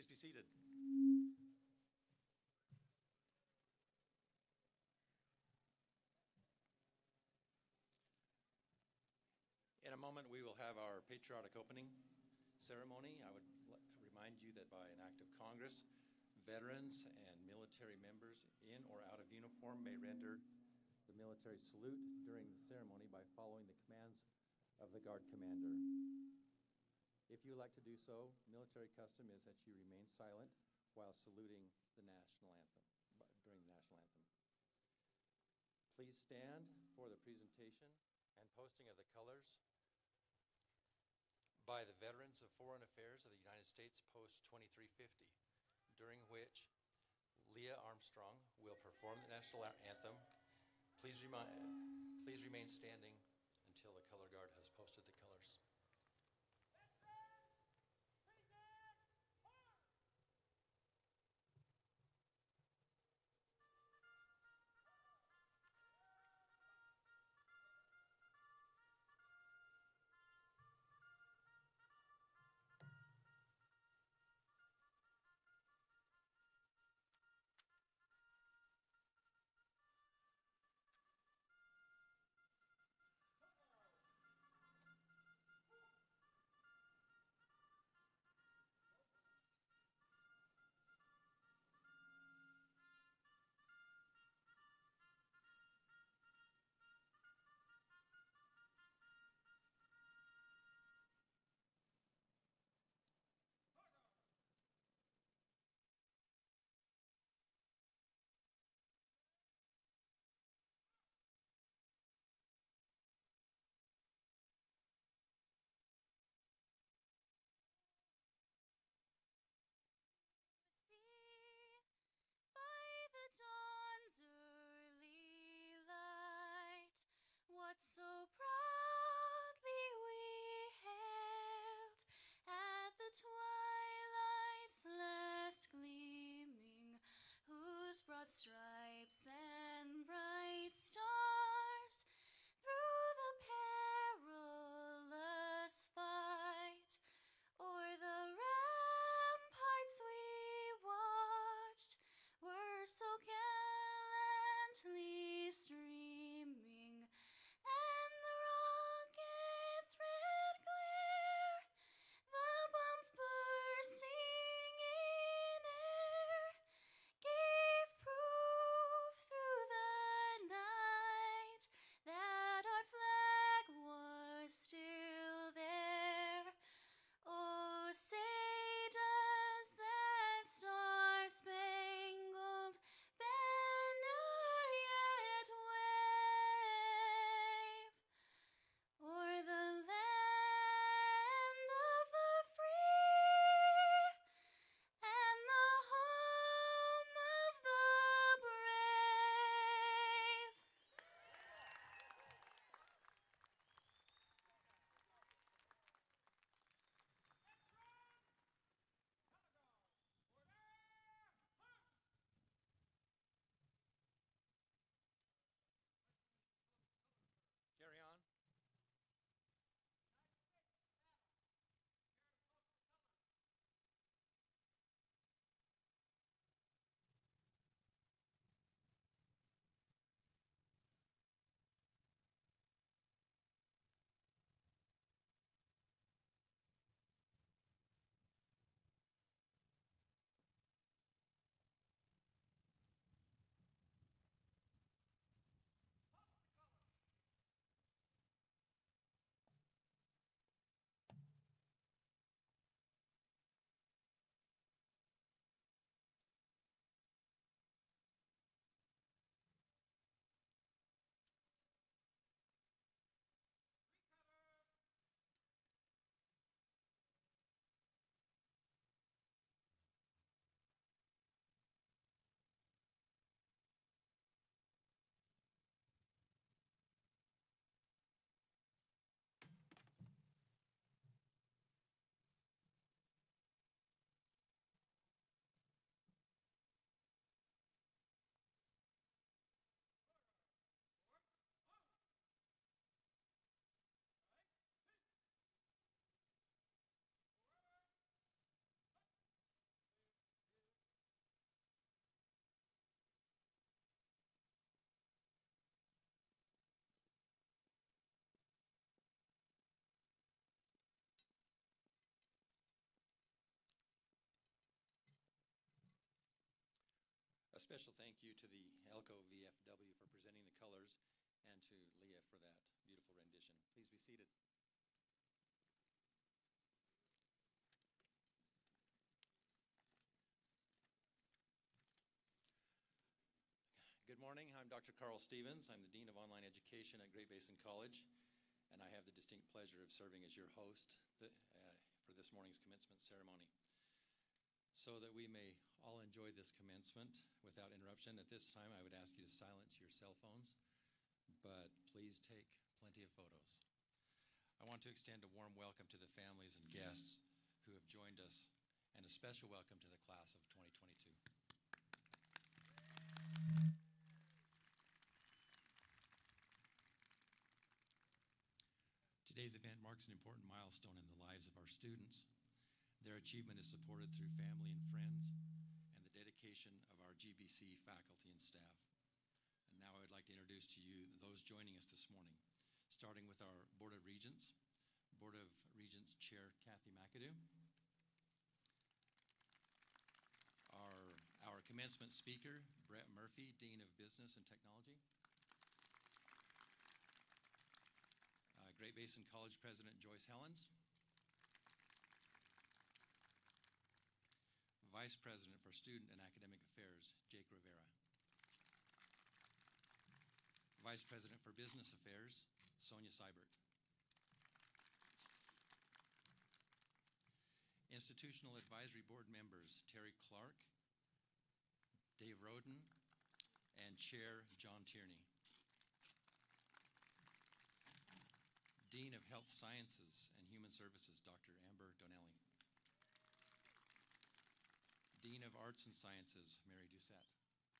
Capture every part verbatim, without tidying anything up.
Please be seated. In a moment, we will have our patriotic opening ceremony. I would remind you that by an act of Congress, veterans and military members in or out of uniform may render the military salute during the ceremony by following the commands of the Guard Commander. If you elect to do so, military custom is that you remain silent while saluting the national anthem, during the national anthem. Please stand for the presentation and posting of the colors by the Veterans of Foreign Affairs of the United States Post twenty-three fifty, during which Leah Armstrong will perform the national anthem. Please, remi- please remain standing until the color guard has posted the colors. Dawn's early light, what so proudly we hailed at the twilight's last gleaming, whose broad stripes and bright stars through the perilous fight o'er the ramparts we watched were so gallantly streaming, and the rocket's red glare, the bombs bursting in air, gave proof through the night that our flag was still there. Oh, say does that star-spangled banner yet special thank you to the Elko V F W for presenting the colors and to Leah for that beautiful rendition. Please be seated. Good morning. I'm Doctor Carl Stevens. I'm the Dean of Online Education at Great Basin College, and I have the distinct pleasure of serving as your host the, uh, for this morning's commencement ceremony. So that we may all enjoy this commencement without interruption, at this time I would ask you to silence your cell phones, but please take plenty of photos. I want to extend a warm welcome to the families and guests who have joined us, and a special welcome to the class of twenty twenty-two. Today's event marks an important milestone in the lives of our students. Their achievement is supported through family and friends and the dedication of our G B C faculty and staff. And now I would like to introduce to you those joining us this morning, starting with our Board of Regents. Board of Regents Chair Kathy McAdoo. Our, our commencement speaker, Brett Murphy, Dean of Business and Technology. Uh, Great Basin College President Joyce Helens. Vice President for Student and Academic Affairs, Jake Rivera. Vice President for Business Affairs, Sonia Seibert. Institutional Advisory Board members, Terry Clark, Dave Roden, and Chair John Tierney. Dean of Health Sciences and Human Services, Doctor Amber Donnelly. Dean of Arts and Sciences, Mary Doucette.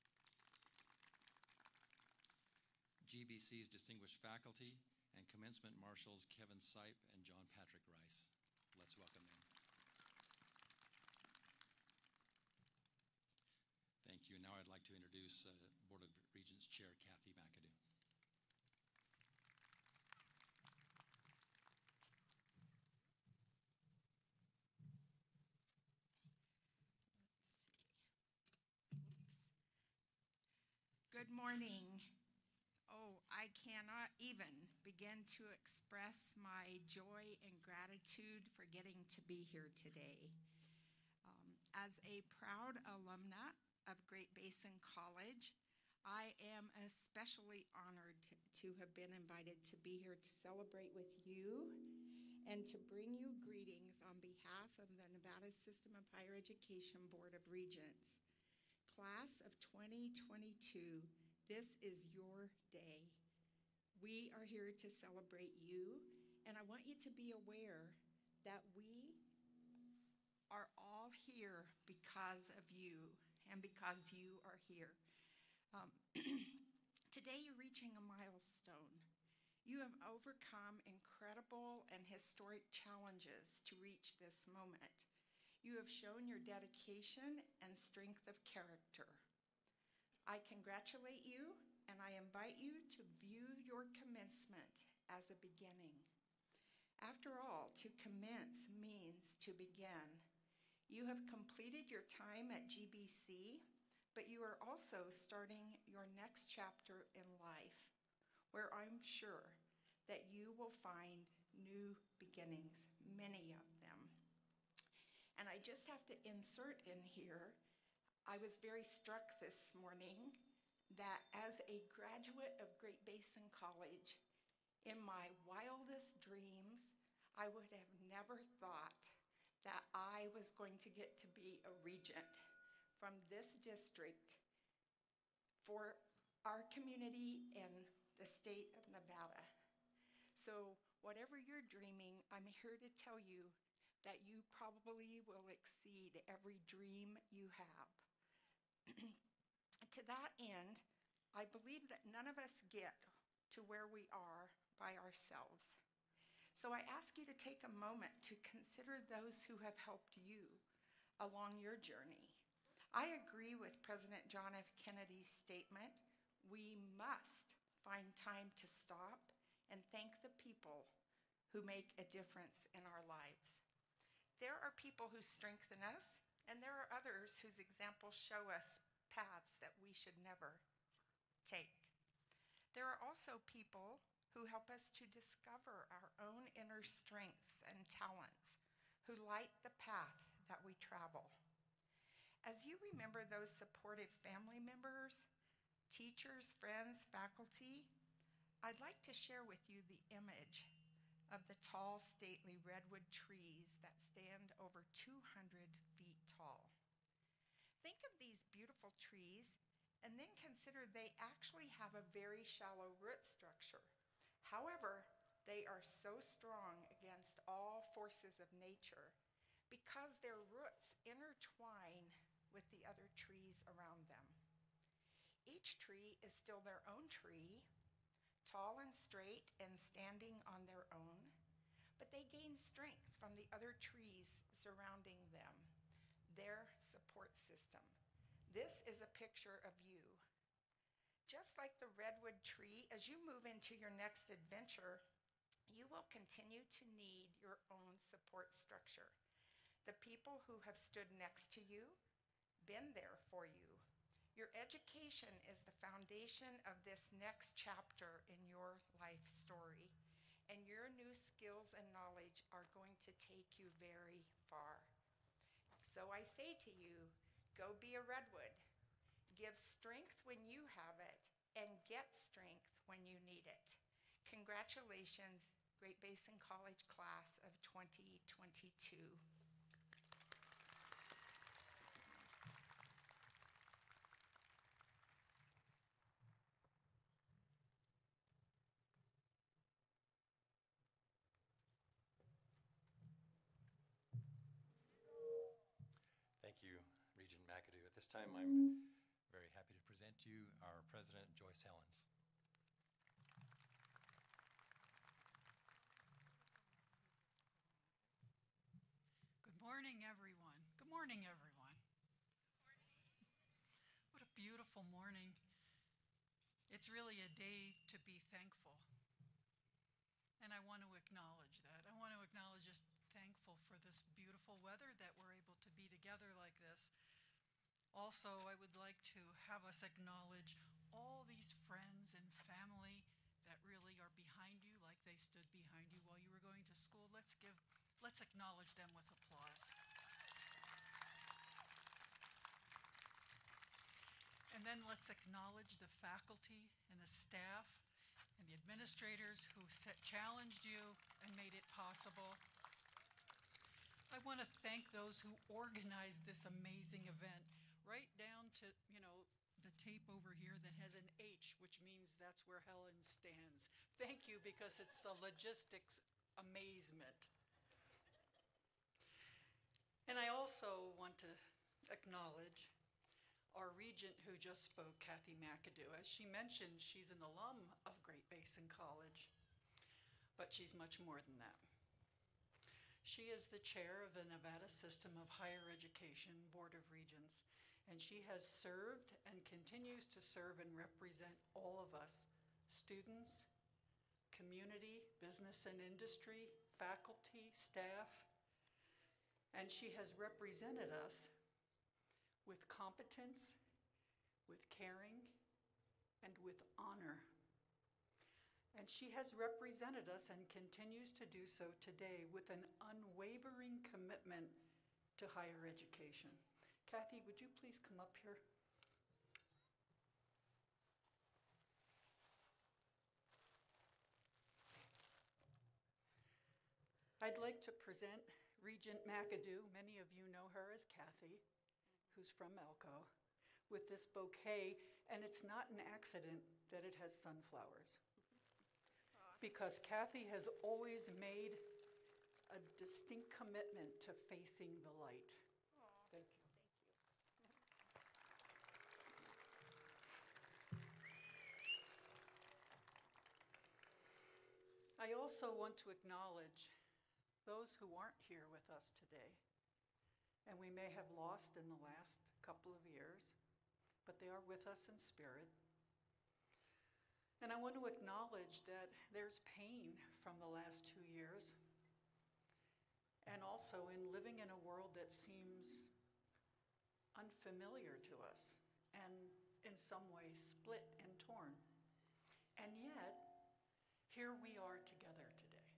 G B C's distinguished faculty and commencement marshals, Kevin Sipe and John Patrick Rice. Let's welcome them. Thank you. Now I'd like to introduce uh, Board of Regents Chair Kathy McAdoo. Good morning. Oh, I cannot even begin to express my joy and gratitude for getting to be here today. Um, as a proud alumna of Great Basin College, I am especially honored to, to have been invited to be here to celebrate with you and to bring you greetings on behalf of the Nevada System of Higher Education Board of Regents. Class of twenty twenty-two, this is your day. We are here to celebrate you, and I want you to be aware that we are all here because of you and because you are here. Um, today you're reaching a milestone. You have overcome incredible and historic challenges to reach this moment. You have shown your dedication and strength of character. I congratulate you, and I invite you to view your commencement as a beginning. After all, to commence means to begin. You have completed your time at G B C, but you are also starting your next chapter in life, where I'm sure that you will find new beginnings, many of them. And I just have to insert in here, I was very struck this morning that as a graduate of Great Basin College, in my wildest dreams, I would have never thought that I was going to get to be a regent from this district for our community and the state of Nevada. So whatever you're dreaming, I'm here to tell you that you probably will exceed every dream you have. To that end, I believe that none of us get to where we are by ourselves. So I ask you to take a moment to consider those who have helped you along your journey. I agree with President John F. Kennedy's statement, we must find time to stop and thank the people who make a difference in our lives. There are people who strengthen us, and there are others whose examples show us paths that we should never take. There are also people who help us to discover our own inner strengths and talents, who light the path that we travel. As you remember those supportive family members, teachers, friends, faculty, I'd like to share with you the image of the tall, stately redwood trees that stand over two hundred feet tall. Think of these beautiful trees and then consider they actually have a very shallow root structure. However, they are so strong against all forces of nature because their roots intertwine with the other trees around them. Each tree is still their own tree, tall and straight and standing on their own, but they gain strength from the other trees surrounding them, their support system. This is a picture of you. Just like the redwood tree, as you move into your next adventure, you will continue to need your own support structure. The people who have stood next to you, been there for you. Your education is the foundation of this next chapter in your life story, and your new skills and knowledge are going to take you very far. So I say to you, go be a redwood. Give strength when you have it, and get strength when you need it. Congratulations, Great Basin College class of twenty twenty-two. Thank you, Regent McAdoo. At this time, I'm very happy to present to you our President, Joyce Helens. Good morning, everyone. Good morning, everyone. What a beautiful morning. It's really a day to be thankful. And I want to acknowledge that. I want to acknowledge just thankful for this beautiful weather that we're able to be together like this. Also, I would like to have us acknowledge all these friends and family that really are behind you, like they stood behind you while you were going to school. Let's give, let's acknowledge them with applause. And then let's acknowledge the faculty and the staff and the administrators who set, challenged you and made it possible. I want to thank those who organized this amazing event, right down to, you know, the tape over here that has an H, which means that's where Helen stands. Thank you, because it's a logistics amazement. And I also want to acknowledge our regent who just spoke, Kathy McAdoo. As she mentioned, she's an alum of Great Basin College, but she's much more than that. She is the chair of the Nevada System of Higher Education Board of Regents, and she has served and continues to serve and represent all of us, students, community, business and industry, faculty, staff, and she has represented us with competence, with caring, and with honor. And she has represented us and continues to do so today with an unwavering commitment to higher education. Kathy, would you please come up here? I'd like to present Regent McAdoo. Many of you know her as Kathy, who's from Elko, with this bouquet, and it's not an accident that it has sunflowers. Because Kathy has always made a distinct commitment to facing the light. Aww. Thank you. I also want to acknowledge those who aren't here with us today, and we may have lost in the last couple of years, but they are with us in spirit. And I want to acknowledge that there's pain from the last two years, and also in living in a world that seems unfamiliar to us and in some ways split and torn. And yet, here we are together today.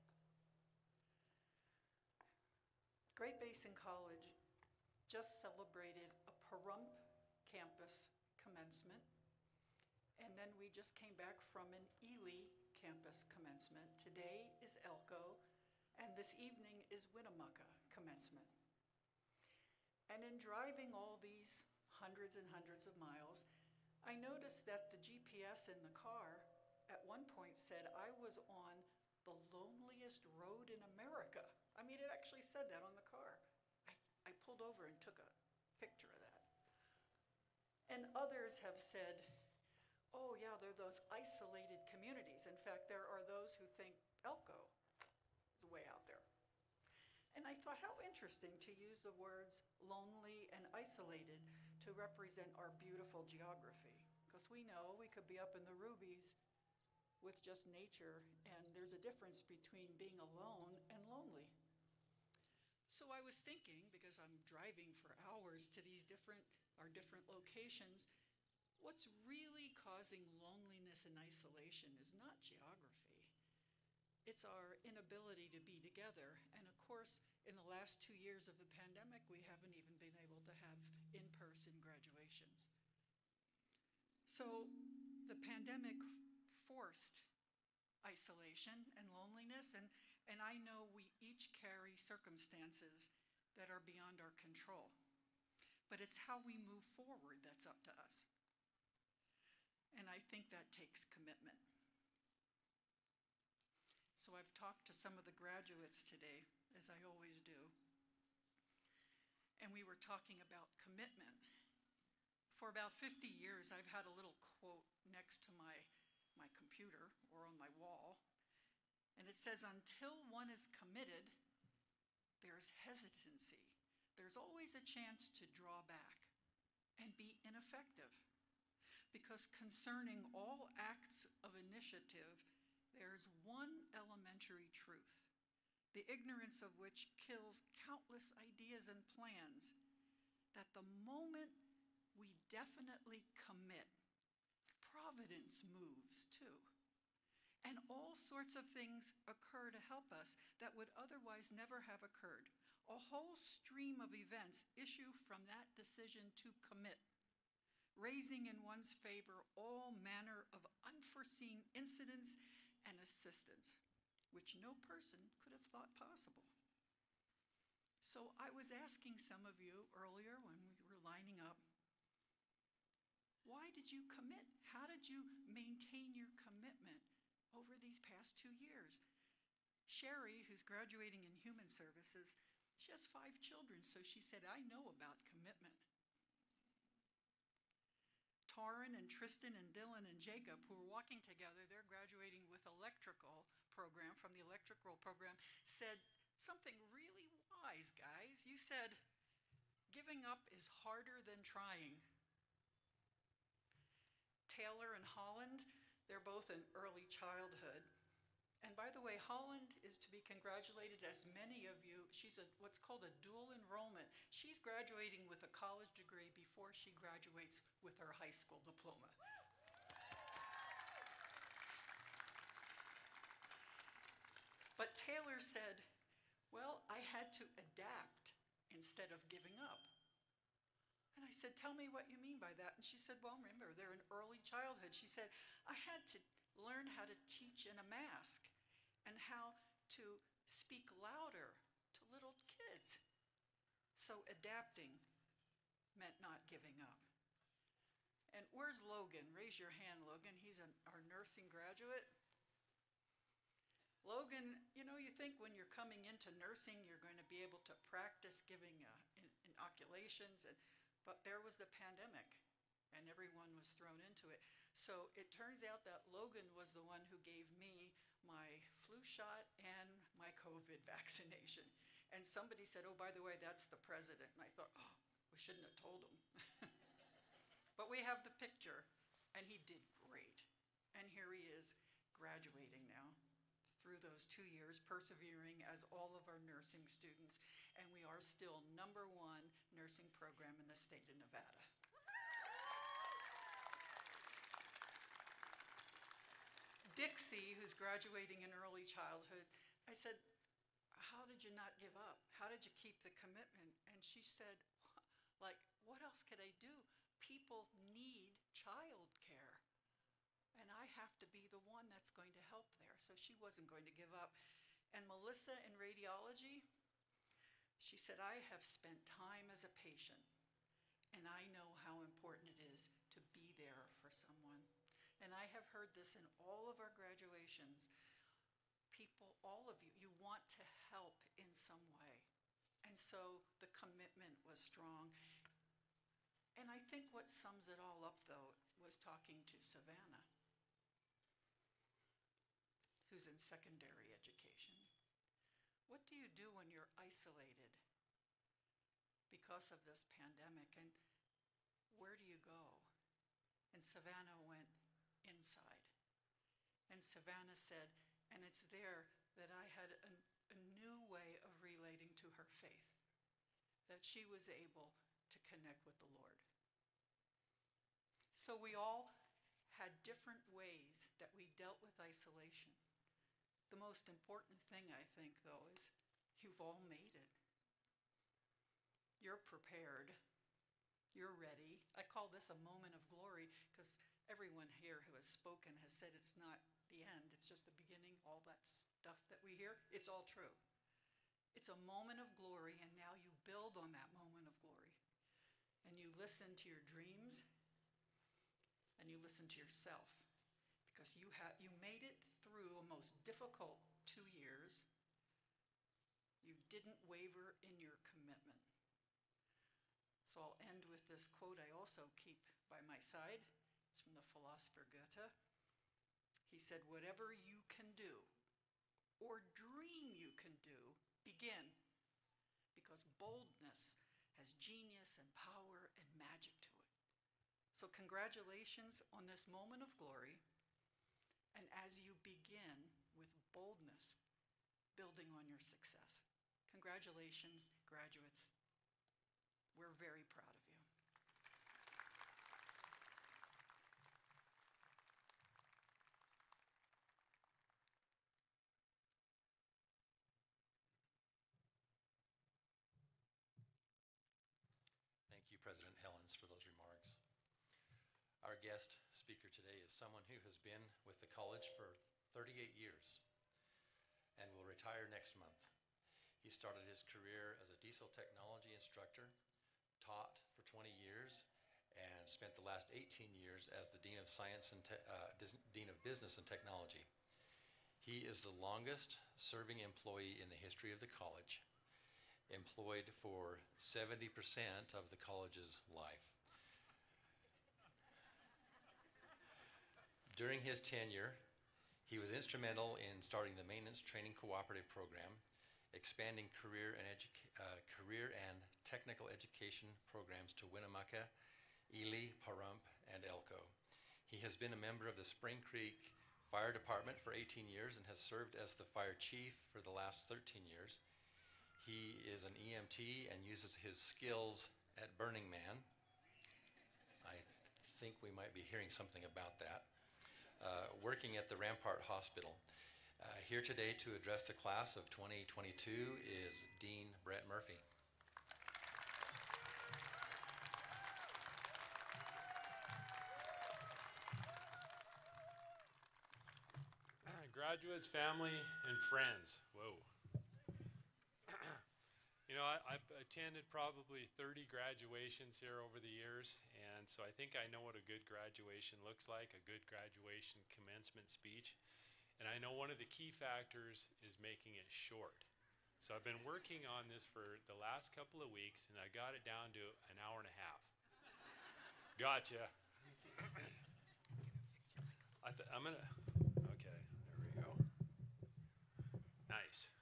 Great Basin College just celebrated a Pahrump campus commencement, and then we just came back from an Ely campus commencement. Today is Elko, and this evening is Winnemucca commencement. And in driving all these hundreds and hundreds of miles, I noticed that the G P S in the car at one point said I was on the loneliest road in America. I mean, it actually said that on the car. I, I pulled over and took a picture of that. And others have said, oh yeah, they're those isolated communities. In fact, there are those who think Elko is way out there. And I thought, how interesting to use the words lonely and isolated to represent our beautiful geography. Because we know we could be up in the Rubies with just nature, and there's a difference between being alone and lonely. So I was thinking, because I'm driving for hours to these different, our different locations, what's really causing loneliness and isolation is not geography. It's our inability to be together. And of course, in the last two years of the pandemic, we haven't even been able to have in-person graduations. So the pandemic forced isolation and loneliness, and, and I know we each carry circumstances that are beyond our control. But it's how we move forward that's up to us. And I think that takes commitment. So I've talked to some of the graduates today, as I always do, and we were talking about commitment. For about fifty years, I've had a little quote next to my, my computer or on my wall, and it says, until one is committed, there's hesitancy. There's always a chance to draw back and be ineffective. Because concerning all acts of initiative, there's one elementary truth, the ignorance of which kills countless ideas and plans, that the moment we definitely commit, providence moves too. And all sorts of things occur to help us that would otherwise never have occurred. A whole stream of events issue from that decision to commit, raising in one's favor all manner of unforeseen incidents and assistance, which no person could have thought possible. So I was asking some of you earlier when we were lining up, why did you commit? How did you maintain your commitment over these past two years? Sherry, who's graduating in human services, she has five children, so she said, I know about commitment. Taryn and Tristan and Dylan and Jacob, who are walking together, they're graduating with electrical program, from the electrical program, said something really wise, guys. You said, giving up is harder than trying. Taylor and Holland, they're both in early childhood. And by the way, Holland is to be congratulated, as many of you. She's a, what's called a dual enrollment. She's graduating with a college degree before she graduates with her high school diploma. But Taylor said, well, I had to adapt instead of giving up. And I said, tell me what you mean by that. And she said, well, remember, they're in early childhood. She said, I had to learn how to teach in a mask and how to speak louder to little kids. So adapting meant not giving up. And where's Logan? Raise your hand, Logan. He's an, our nursing graduate. Logan, you know, you think when you're coming into nursing, you're going to be able to practice giving uh, in, inoculations, and, but there was the pandemic, and everyone was thrown into it. So it turns out that Logan was the one who gave me my flu shot and my COVID vaccination. And somebody said, oh, by the way, that's the president. And I thought, oh, we shouldn't have told him. But we have the picture, and he did great. And here he is graduating now through those two years, persevering as all of our nursing students. And we are still number one nursing program in the state of Nevada. Dixie, who's graduating in early childhood, I said, how did you not give up? How did you keep the commitment? And she said, like, what else could I do? People need childcare, and I have to be the one that's going to help there. So she wasn't going to give up. And Melissa in radiology, she said, I have spent time as a patient, and I know how important it is to be there for someone. And I have heard this in all of our graduations. People, all of you, you want to help in some way. And so the commitment was strong. And I think what sums it all up, though, was talking to Savannah, who's in secondary education. What do you do when you're isolated because of this pandemic? And where do you go? And Savannah went inside. And Savannah said, and it's there that I had a, a new way of relating to her faith, that she was able to connect with the Lord. So we all had different ways that we dealt with isolation. The most important thing, I think, though, is you've all made it. You're prepared. You're ready. I call this a moment of glory because everyone here who has spoken has said it's not the end, it's just the beginning, all that stuff that we hear, it's all true. It's a moment of glory, and now you build on that moment of glory. And you listen to your dreams, and you listen to yourself, because you have you made it through a most difficult two years. You didn't waver in your commitment. So I'll end with this quote I also keep by my side. It's from the philosopher Goethe. He said, whatever you can do or dream you can do, begin, because boldness has genius and power and magic to it. So congratulations on this moment of glory, and as you begin with boldness, building on your success. Congratulations, graduates. We're very proud of you. Thank you, President Helens, for those remarks. Our guest speaker today is someone who has been with the college for thirty-eight years and will retire next month. He started his career as a diesel technology instructor, taught for twenty years, and spent the last eighteen years as the Dean of Science and Te- uh, Dean of Business and Technology. He is the longest serving employee in the history of the college, employed for seventy percent of the college's life. During his tenure, he was instrumental in starting the Maintenance Training Cooperative Program, expanding career and, educa- uh, career and technical education programs to Winnemucca, Ely, Pahrump, and Elko. He has been a member of the Spring Creek Fire Department for eighteen years and has served as the fire chief for the last thirteen years. He is an E M T and uses his skills at Burning Man. I think we might be hearing something about that. Uh, working at the Rampart Hospital. Uh, here today to address the class of twenty twenty-two is Dean Brett Murphy. Graduates, family, and friends. Whoa. You know, I, I've attended probably thirty graduations here over the years, and so I think I know what a good graduation looks like, a good graduation commencement speech. And I know one of the key factors is making it short. So I've been working on this for the last couple of weeks, and I got it down to an hour and a half. Gotcha. I th- I'm gonna, okay, there we go. Nice.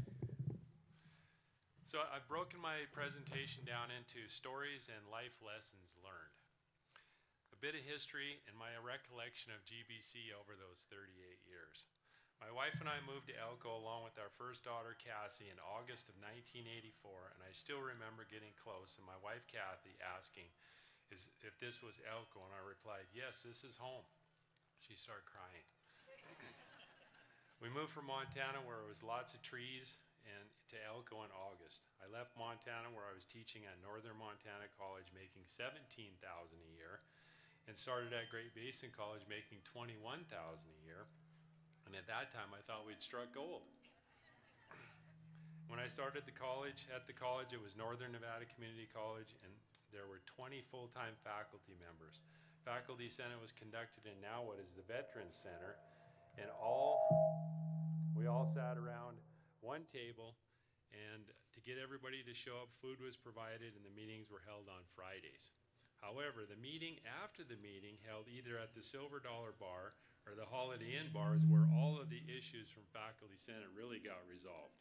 So I've broken my presentation down into stories and life lessons learned. A bit of history and my recollection of G B C over those thirty-eight years. My wife and I moved to Elko along with our first daughter Cassie in August of nineteen eighty-four, and I still remember getting close and my wife Kathy asking is if this was Elko, and I replied, yes, this is home. She started crying. We moved from Montana, where it was lots of trees, and to Elko in August. I left Montana, where I was teaching at Northern Montana College, making seventeen thousand dollars a year, and started at Great Basin College, making twenty-one thousand dollars a year. And at that time, I thought we'd struck gold. When I started the college, at the college, it was Northern Nevada Community College, and there were twenty full-time faculty members. Faculty Senate was conducted in now what is the Veterans Center, and all we all sat around one table, and to get everybody to show up, food was provided, and the meetings were held on Fridays. However, the meeting after the meeting held either at the Silver Dollar Bar or the Holiday Inn bars, where all of the issues from Faculty Senate really got resolved.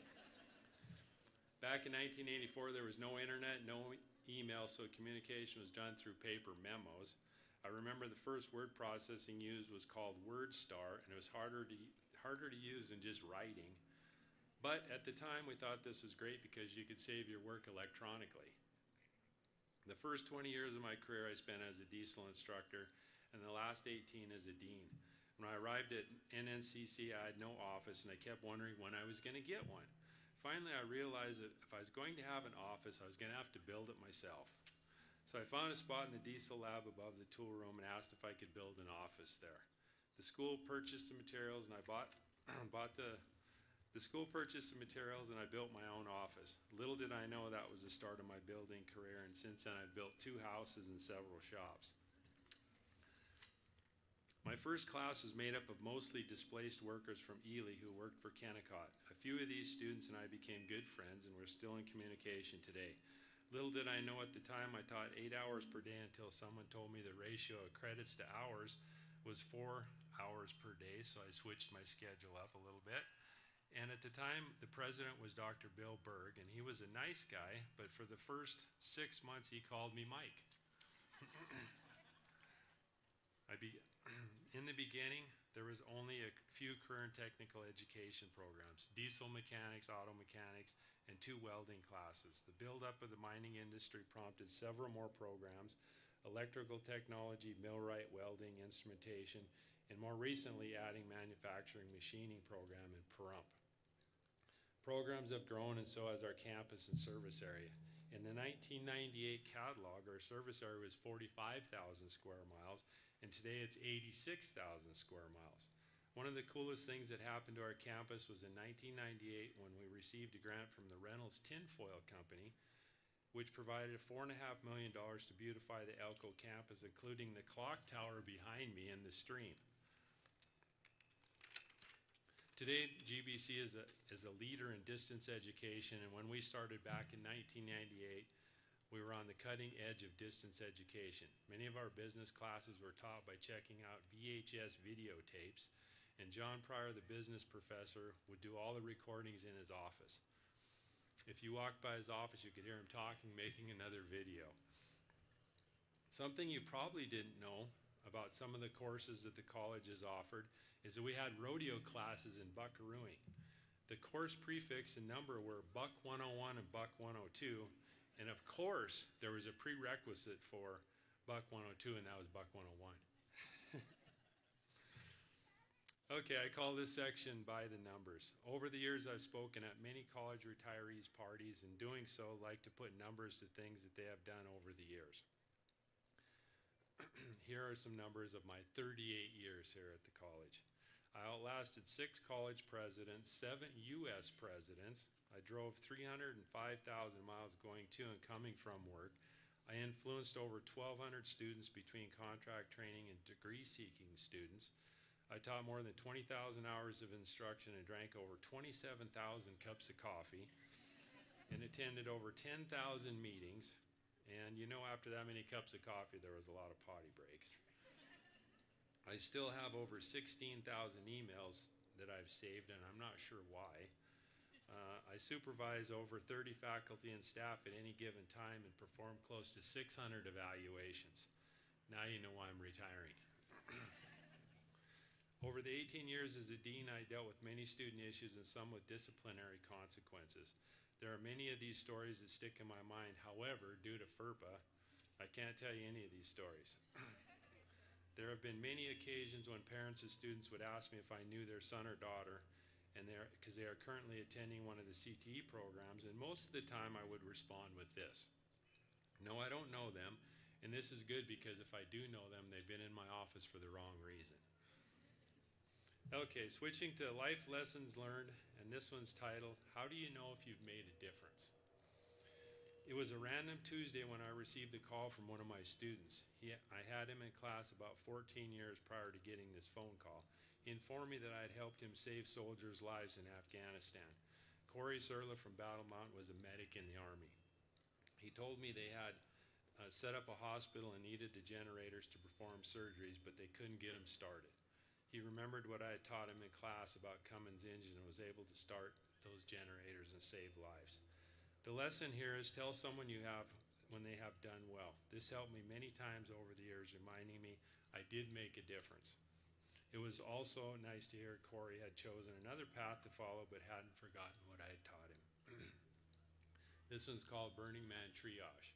Back in nineteen eighty-four, there was no internet, no email, so communication was done through paper memos. I remember the first word processing used was called WordStar, and it was harder to, harder to use than just writing. But at the time, we thought this was great because you could save your work electronically. The first twenty years of my career I spent as a diesel instructor, and the last eighteen as a dean. When I arrived at N N C C, I had no office, and I kept wondering when I was going to get one. Finally, I realized that if I was going to have an office, I was going to have to build it myself. So I found a spot in the diesel lab above the tool room and asked if I could build an office there. The school purchased the materials, and I bought, bought the, the school purchased the materials, and I built my own office. Little did I know that was the start of my building career, and since then I've built two houses and several shops. My first class was made up of mostly displaced workers from Ely who worked for Kennecott. A few of these students and I became good friends, and we're still in communication today. Little did I know at the time I taught eight hours per day until someone told me the ratio of credits to hours was four hours per day, so I switched my schedule up a little bit. And at the time, the president was Doctor Bill Berg, and he was a nice guy, but for the first six months, he called me Mike. I be in the beginning, there was only a few current technical education programs, diesel mechanics, auto mechanics, and two welding classes. The buildup of the mining industry prompted several more programs, electrical technology, millwright, welding, instrumentation, and more recently adding manufacturing machining program in Pahrump. Programs have grown, and so has our campus and service area. In the nineteen ninety-eight catalog, our service area was forty-five thousand square miles, and today it's eighty-six thousand square miles. One of the coolest things that happened to our campus was in nineteen ninety-eight when we received a grant from the Reynolds Tinfoil Company, which provided four and a half million dollars to beautify the Elko campus, including the clock tower behind me and the stream. Today, G B C is a, is a leader in distance education, and when we started back in nineteen ninety-eight, we were on the cutting edge of distance education. Many of our business classes were taught by checking out V H S videotapes, and John Pryor, the business professor, would do all the recordings in his office. If you walked by his office, you could hear him talking, making another video. Something you probably didn't know about some of the courses that the colleges offered is that we had rodeo classes in buckarooing. The course prefix and number were Buck one oh one and Buck one oh two, and of course, there was a prerequisite for Buck one oh two, and that was Buck one oh one. Okay, I call this section by the numbers. Over the years, I've spoken at many college retirees' parties, and doing so, like to put numbers to things that they have done over the years. Here are some numbers of my thirty-eight years here at the college. I outlasted six college presidents, seven U S presidents. I drove three hundred five thousand miles going to and coming from work. I influenced over twelve hundred students between contract training and degree-seeking students. I taught more than twenty thousand hours of instruction and drank over twenty-seven thousand cups of coffee and attended over ten thousand meetings. And you know, after that many cups of coffee, there was a lot of potty breaks. I still have over sixteen thousand emails that I've saved, and I'm not sure why. Uh, I supervise over thirty faculty and staff at any given time and perform close to six hundred evaluations. Now you know why I'm retiring. Over the eighteen years as a dean, I dealt with many student issues and some with disciplinary consequences. There are many of these stories that stick in my mind. However, due to FERPA, I can't tell you any of these stories. There have been many occasions when parents and students would ask me if I knew their son or daughter, and they're because they are currently attending one of the C T E programs, and most of the time I would respond with this: no, I don't know them, and this is good because if I do know them, they've been in my office for the wrong reason. Okay, switching to life lessons learned, and this one's titled, How Do You Know If You've Made a Difference? It was a random Tuesday when I received a call from one of my students. He, I had him in class about fourteen years prior to getting this phone call. He informed me that I had helped him save soldiers' lives in Afghanistan. Corey Serla from Battle Mountain was a medic in the Army. He told me they had uh, set up a hospital and needed the generators to perform surgeries, but they couldn't get them started. He remembered what I had taught him in class about Cummins engine and was able to start those generators and save lives. The lesson here is tell someone you have when they have done well. This helped me many times over the years, reminding me I did make a difference. It was also nice to hear Corey had chosen another path to follow but hadn't forgotten what I had taught him. This one's called Burning Man Triage.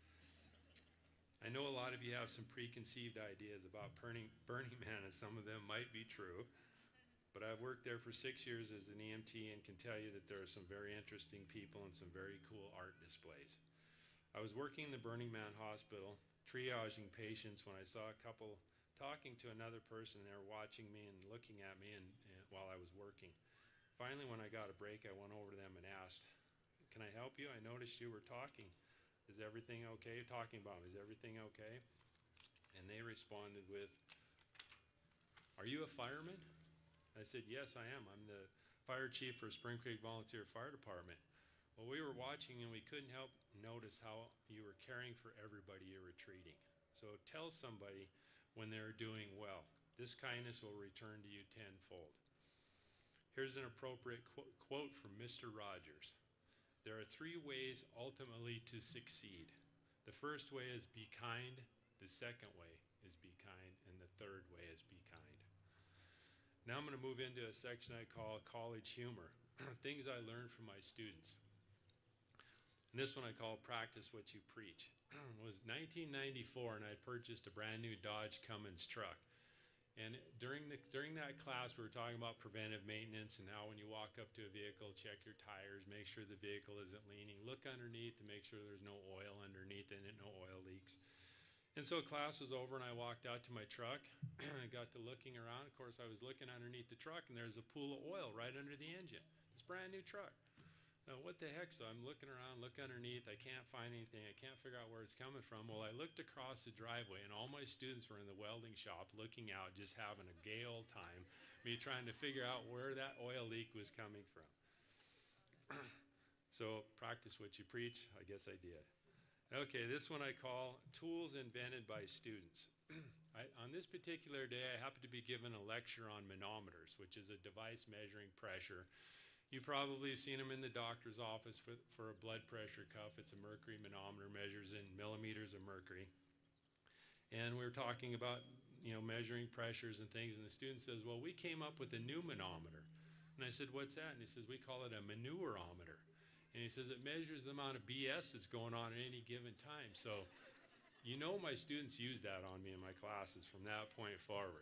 I know a lot of you have some preconceived ideas about Burning, Burning Man, and some of them might be true. But I've worked there for six years as an E M T and can tell you that there are some very interesting people and some very cool art displays. I was working in the Burning Man Hospital, triaging patients, when I saw a couple talking to another person. They were watching me and looking at me and, and while I was working. Finally, when I got a break, I went over to them and asked, "Can I help you? I noticed you were talking. Is everything okay?" Talking about me, is everything okay? And they responded with, "Are you a fireman?" I said, "Yes, I am. I'm the fire chief for Spring Creek Volunteer Fire Department." Well, we were watching and we couldn't help notice how you were caring for everybody you were treating. So tell somebody when they're doing well. This kindness will return to you tenfold. Here's an appropriate qu quote from Mister Rogers. There are three ways ultimately to succeed. The first way is be kind. The second way is be kind. And the third way is be kind. Now I'm going to move into a section I call college humor, things I learned from my students. And this one I call Practice What You Preach. It was nineteen ninety-four and I purchased a brand new Dodge Cummins truck. And during, the, during that class we were talking about preventive maintenance and how when you walk up to a vehicle, check your tires, make sure the vehicle isn't leaning, look underneath to make sure there's no oil underneath and no oil leaks. And so class was over and I walked out to my truck and I got to looking around. Of course, I was looking underneath the truck and there's a pool of oil right under the engine. It's a brand new truck. Now, what the heck? So I'm looking around, look underneath. I can't find anything. I can't figure out where it's coming from. Well, I looked across the driveway and all my students were in the welding shop looking out, just having a gay old time, me trying to figure out where that oil leak was coming from. So practice what you preach. I guess I did. Okay, this one I call Tools Invented by Students. I, on this particular day, I happened to be given a lecture on manometers, which is a device measuring pressure. You probably have seen them in the doctor's office for, for a blood pressure cuff. It's a mercury manometer, measures in millimeters of mercury. And we were talking about, you know, measuring pressures and things, and the student says, "Well, we came up with a new manometer." And I said, "What's that?" And he says, "We call it a manureometer." And he says, "It measures the amount of B S that's going on at any given time." So, you know, my students use that on me in my classes from that point forward.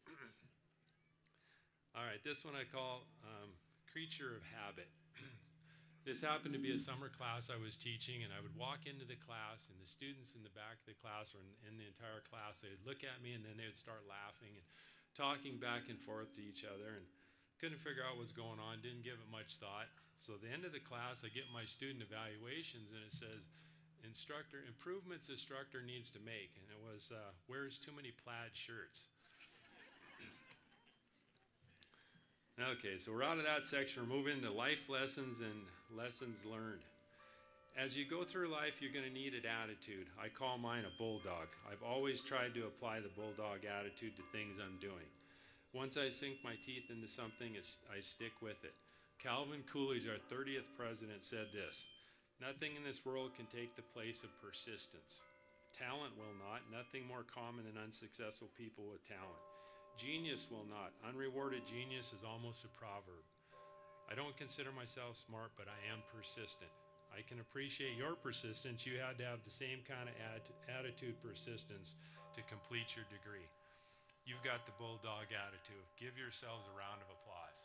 All right, this one I call um, Creature of Habit. This happened to be a summer class I was teaching, and I would walk into the class, and the students in the back of the class, or in, in the entire class, they would look at me, and then they would start laughing and talking back and forth to each other, and couldn't figure out what's going on, didn't give it much thought. So at the end of the class, I get my student evaluations, and it says, "Instructor, improvements instructor needs to make." And it was, uh, wears too many plaid shirts. Okay, so we're out of that section. We're moving into life lessons and lessons learned. As you go through life, you're going to need an attitude. I call mine a bulldog. I've always tried to apply the bulldog attitude to things I'm doing. Once I sink my teeth into something, it's, I stick with it. Calvin Coolidge, our thirtieth president, said this: "Nothing in this world can take the place of persistence. Talent will not. Nothing more common than unsuccessful people with talent. Genius will not. Unrewarded genius is almost a proverb. I don't consider myself smart, but I am persistent. I can appreciate your persistence. You had to have the same kind of at attitude persistence to complete your degree." You've got the bulldog attitude. Give yourselves a round of applause.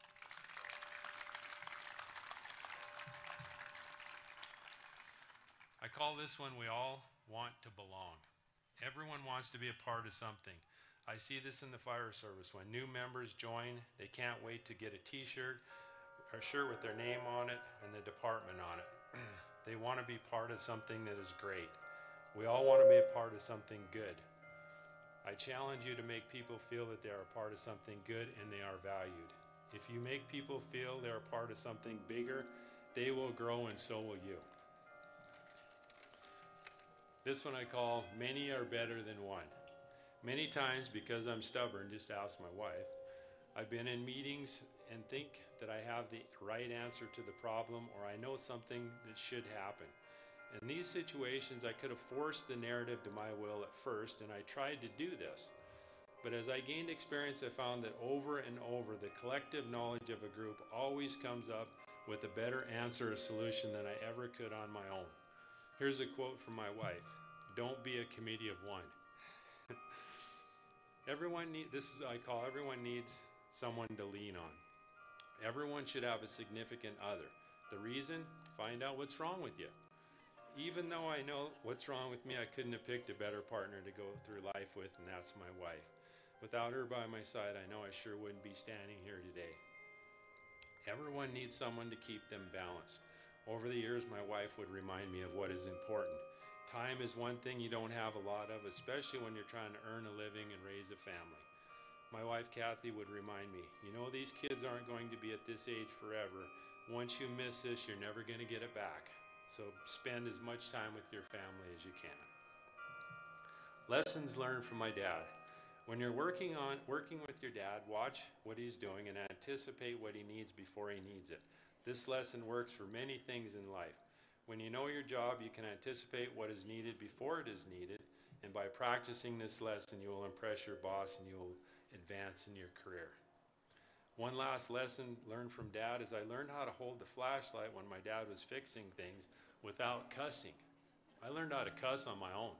I call this one, we all want to belong. Everyone wants to be a part of something. I see this in the fire service. When new members join, they can't wait to get a t-shirt or shirt with their name on it and the department on it. They want to be part of something that is great. We all want to be a part of something good. I challenge you to make people feel that they are a part of something good and they are valued. If you make people feel they're a part of something bigger, they will grow and so will you. This one I call, many are better than one. Many times, because I'm stubborn, just ask my wife, I've been in meetings and think that I have the right answer to the problem, or I know something that should happen. In these situations, I could have forced the narrative to my will at first, and I tried to do this. But as I gained experience, I found that over and over, the collective knowledge of a group always comes up with a better answer or solution than I ever could on my own. Here's a quote from my wife. Don't be a committee of one. Everyone need, this is I call everyone needs someone to lean on. Everyone should have a significant other. The reason? Find out what's wrong with you. Even though I know what's wrong with me, I couldn't have picked a better partner to go through life with, and that's my wife. Without her by my side, I know I sure wouldn't be standing here today. Everyone needs someone to keep them balanced. Over the years, my wife would remind me of what is important. Time is one thing you don't have a lot of, especially when you're trying to earn a living and raise a family. My wife, Kathy, would remind me, you know, these kids aren't going to be at this age forever. Once you miss this, you're never going to get it back. So spend as much time with your family as you can. Lessons learned from my dad. When you're working on working with your dad, watch what he's doing and anticipate what he needs before he needs it. This lesson works for many things in life. When you know your job, you can anticipate what is needed before it is needed, and by practicing this lesson, you will impress your boss and you will advance in your career. One last lesson learned from Dad is I learned how to hold the flashlight when my dad was fixing things without cussing. I learned how to cuss on my own.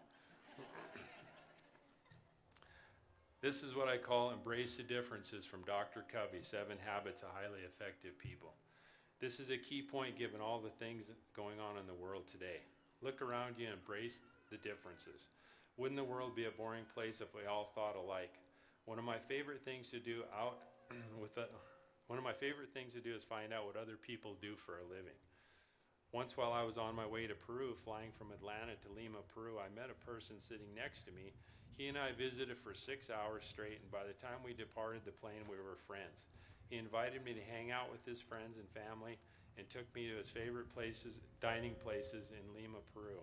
This is what I call embrace the differences from Doctor Covey, Seven Habits of Highly Effective People. This is a key point given all the things going on in the world today. Look around you and embrace the differences. Wouldn't the world be a boring place if we all thought alike? One of my favorite things to do out with a, one of my favorite things to do is find out what other people do for a living. Once while I was on my way to Peru, flying from Atlanta to Lima, Peru, I met a person sitting next to me. He and I visited for six hours straight, and by the time we departed the plane, we were friends. He invited me to hang out with his friends and family and took me to his favorite places, dining places in Lima, Peru.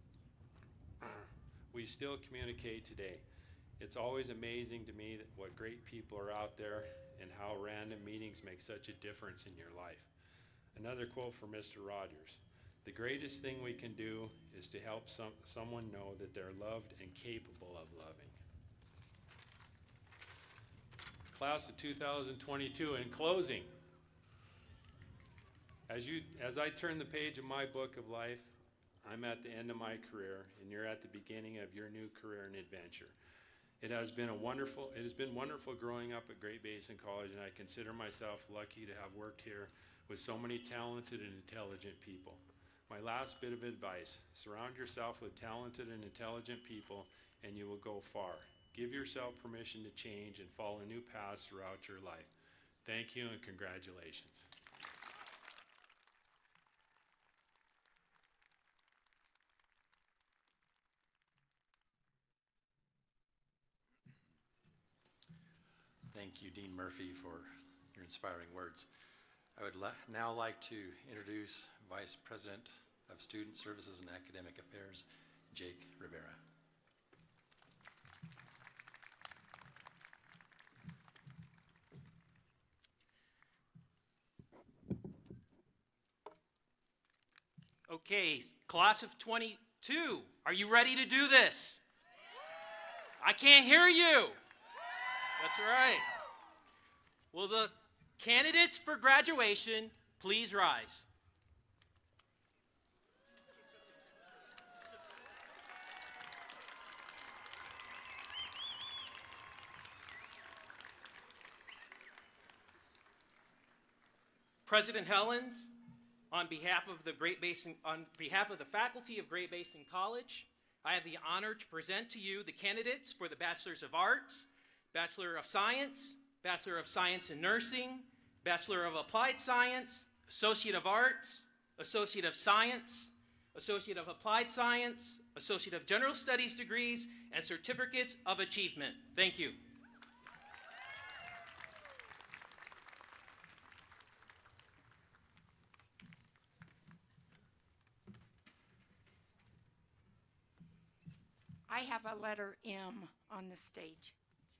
We still communicate today. It's always amazing to me that what great people are out there and how random meetings make such a difference in your life. Another quote from Mister Rogers. The greatest thing we can do is to help some, someone know that they're loved and capable of loving. Class of two thousand twenty-two, in closing, as, you, as I turn the page of my book of life, I'm at the end of my career, and you're at the beginning of your new career and adventure. It has been a wonderful, it has been wonderful growing up at Great Basin College, and I consider myself lucky to have worked here with so many talented and intelligent people. My last bit of advice, surround yourself with talented and intelligent people, and you will go far. Give yourself permission to change and follow new paths throughout your life. Thank you and congratulations. Thank you, Dean Murphy, for your inspiring words. I would now like to introduce Vice President of Student Services and Academic Affairs, Jake Rivera. Okay, class of twenty-two, are you ready to do this? I can't hear you. That's right. Will the candidates for graduation please rise? President Helland, on behalf of the Great Basin, on behalf of the faculty of Great Basin College, I have the honor to present to you the candidates for the Bachelor's of Arts, Bachelor of Science, Bachelor of Science in Nursing, Bachelor of Applied Science, Associate of Arts, Associate of Science, Associate of Applied Science, Associate of General Studies degrees, and Certificates of Achievement. Thank you. I have a letter M on the stage.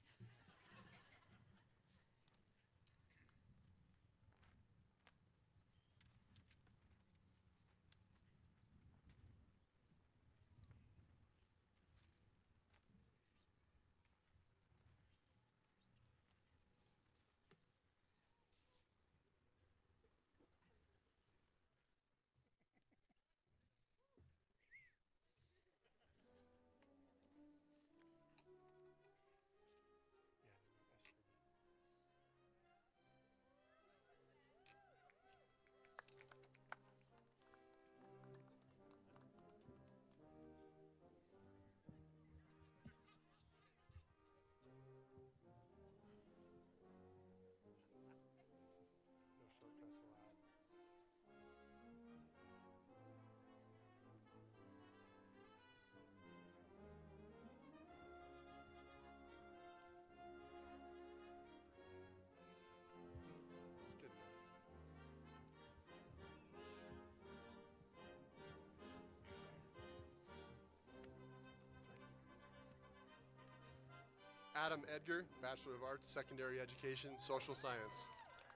Adam Edgar, Bachelor of Arts, Secondary Education, Social Science.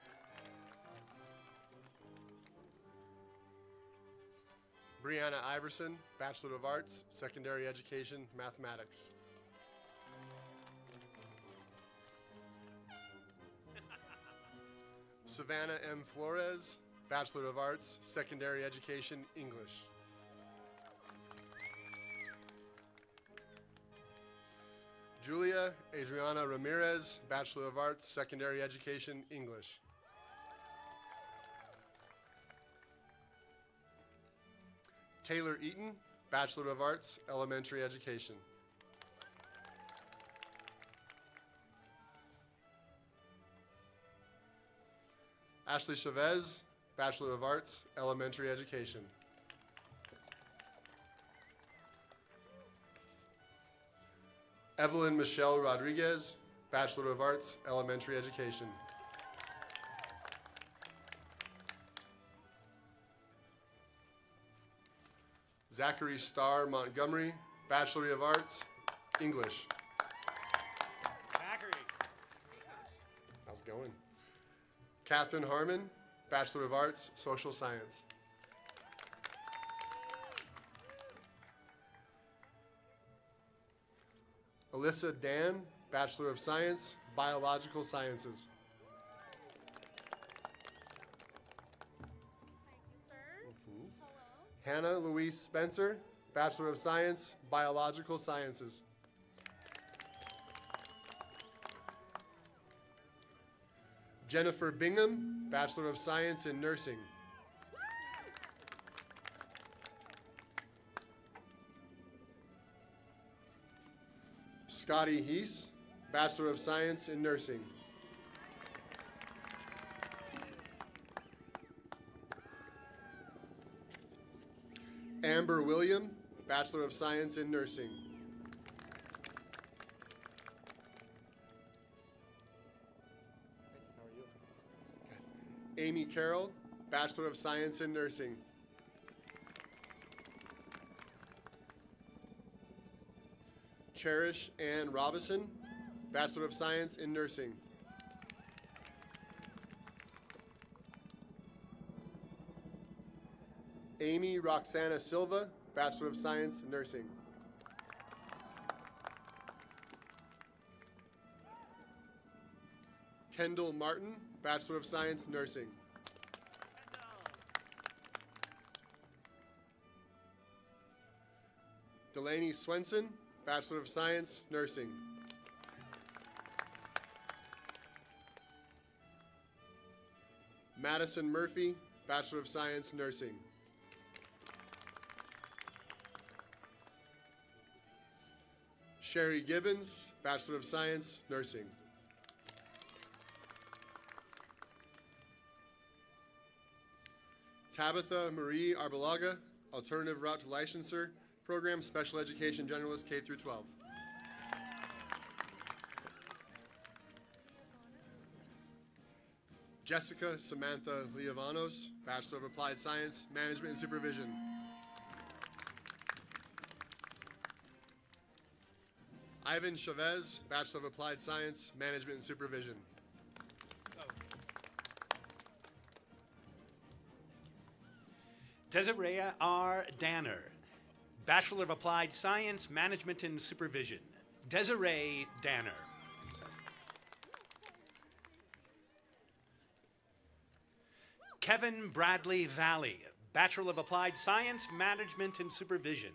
Brianna Iverson, Bachelor of Arts, Secondary Education, Mathematics. Savannah M. Flores, Bachelor of Arts, Secondary Education, English. Julia Adriana Ramirez, Bachelor of Arts, Secondary Education, English. Taylor Eaton, Bachelor of Arts, Elementary Education. Ashley Chavez, Bachelor of Arts, Elementary Education. Evelyn Michelle Rodriguez, Bachelor of Arts, Elementary Education. Zachary Starr Montgomery, Bachelor of Arts, English. Zachary. How's it going? Catherine Harmon, Bachelor of Arts, Social Science. Alyssa Dan, Bachelor of Science, Biological Sciences. Hannah Louise Spencer, Bachelor of Science, Biological Sciences. Jennifer Bingham, Bachelor of Science in Nursing. Scotty Heese, Bachelor of Science in Nursing. Amber William, Bachelor of Science in Nursing. How are you? Good. Amy Carroll, Bachelor of Science in Nursing. Cherish Ann Robison, Bachelor of Science in Nursing. Amy Roxana Silva, Bachelor of Science in Nursing. Kendall Martin, Bachelor of Science in Nursing. Delaney Swenson, Bachelor of Science, Nursing. Madison Murphy, Bachelor of Science, Nursing. Sherry Gibbons, Bachelor of Science, Nursing. Tabitha Marie Arbalaga, Alternative Route to Licensure Program, Special Education Generalist, K through twelve. Jessica Samantha Leovanos, Bachelor of Applied Science, Management and Supervision. Ivan Chavez, Bachelor of Applied Science, Management and Supervision. Desiree R. Danner, Bachelor of Applied Science, Management and Supervision. Desiree Danner. Kevin Bradley Valley, Bachelor of Applied Science, Management and Supervision.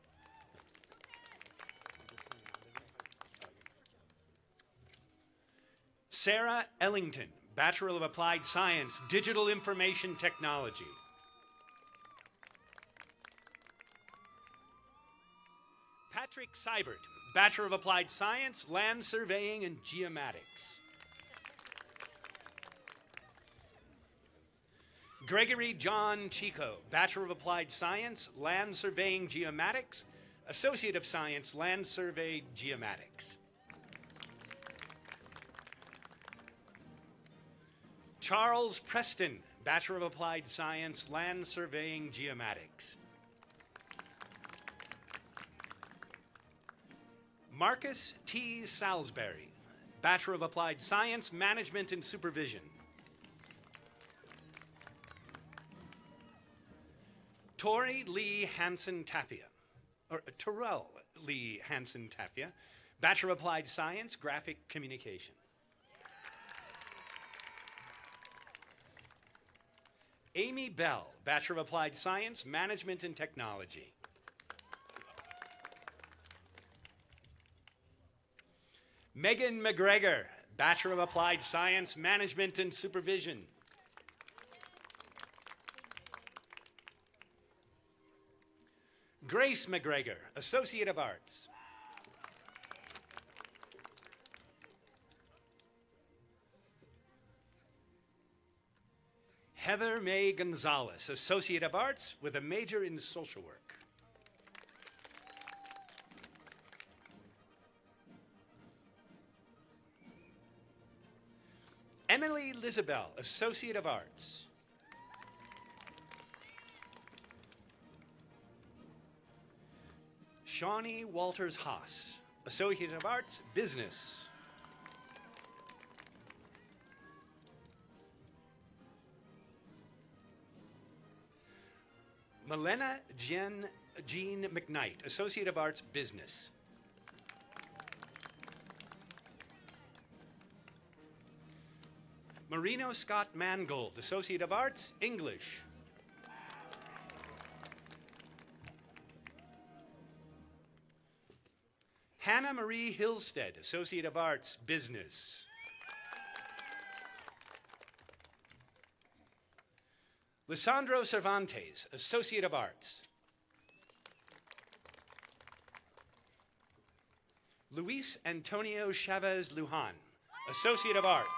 Sarah Ellington, Bachelor of Applied Science, Digital Information Technology. Patrick Seibert, Bachelor of Applied Science, Land Surveying and Geomatics. Gregory John Chico, Bachelor of Applied Science, Land Surveying Geomatics, Associate of Science, Land Survey Geomatics. Charles Preston, Bachelor of Applied Science, Land Surveying Geomatics. Marcus T. Salisbury, Bachelor of Applied Science, Management and Supervision. Tori Lee Hansen Tapia, or Terrell Lee Hansen Tapia, Bachelor of Applied Science, Graphic Communication. Amy Bell, Bachelor of Applied Science, Management and Technology. Megan McGregor, Bachelor of Applied Science, Management and Supervision. Grace McGregor, Associate of Arts. Heather May Gonzalez, Associate of Arts with a major in social work. Emily Lizabelle, Associate of Arts. Shawnee Walters Haas, Associate of Arts, Business. Milena Jen, Jean McKnight, Associate of Arts, Business. Marino Scott Mangold, Associate of Arts, English. Hannah Marie Hillstead, Associate of Arts, Business. Lisandro Cervantes, Associate of Arts. Luis Antonio Chavez Lujan, Associate of Arts.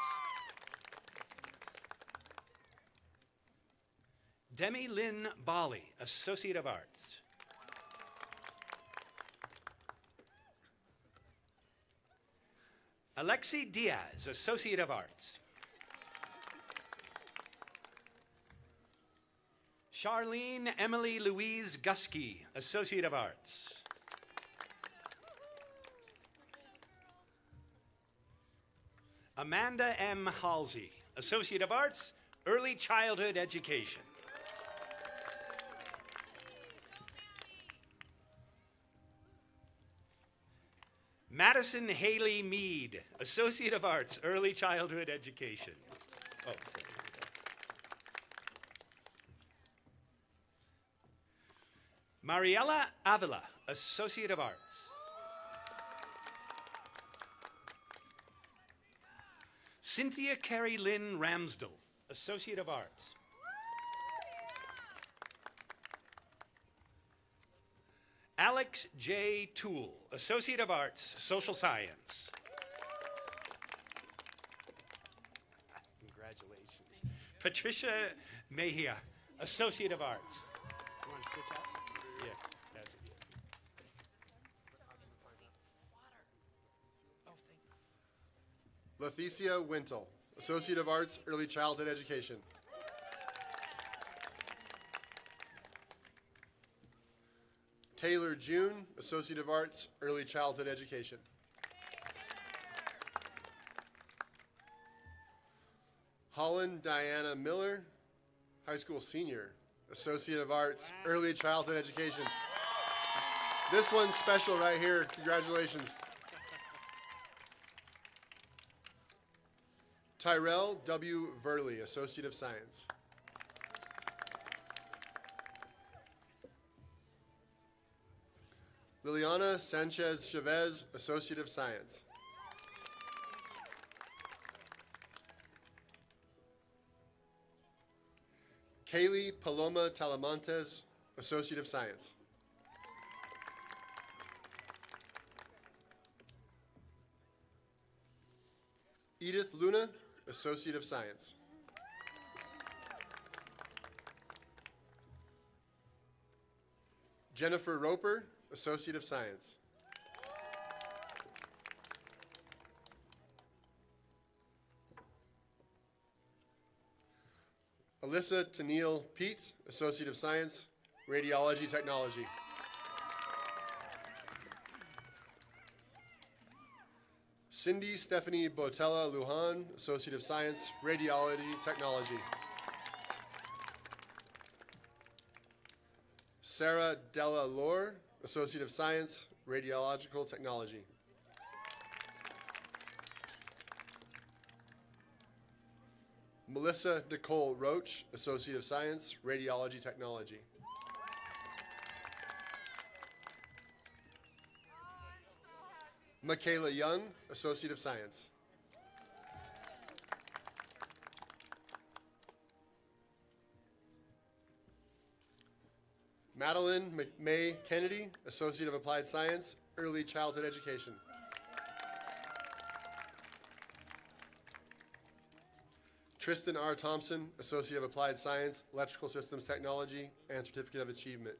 Demi Lynn Bali, Associate of Arts. Alexi Diaz, Associate of Arts. Charlene Emily Louise Gusky, Associate of Arts. Amanda M. Halsey, Associate of Arts, Early Childhood Education. Madison Haley Mead, Associate of Arts, Early Childhood Education. Oh, sorry. Mariela Avila, Associate of Arts. Cynthia Carey Lynn Ramsdell, Associate of Arts. Alex J. Toole, Associate of Arts, Social Science. Congratulations. Patricia Mejia, Associate of Arts. You want to switch out? Yeah, that's it. Oh, thank you. Leticia Wintle, Associate of Arts, Early Childhood Education. Taylor June, Associate of Arts, Early Childhood Education. Holland Diana Miller, High School Senior, Associate of Arts, Early Childhood Education. This one's special right here. Congratulations. Tyrell W. Verley, Associate of Science. Liliana Sanchez Chavez, Associate of Science. Kaylee Paloma Talamontes, Associate of Science. Edith Luna, Associate of Science. Jennifer Roper, Associate of Science. Alyssa Tennille Pete, Associate of Science, Radiology Technology. Cindy Stephanie Botella Lujan, Associate of Science, Radiology Technology. Sarah Della Lore, Associate of Science, Radiological Technology. Melissa Nicole Roach, Associate of Science, Radiology Technology. Michaela Young, Associate of Science. Madeline May Kennedy, Associate of Applied Science, Early Childhood Education. Tristan R. Thompson, Associate of Applied Science, Electrical Systems Technology, and Certificate of Achievement.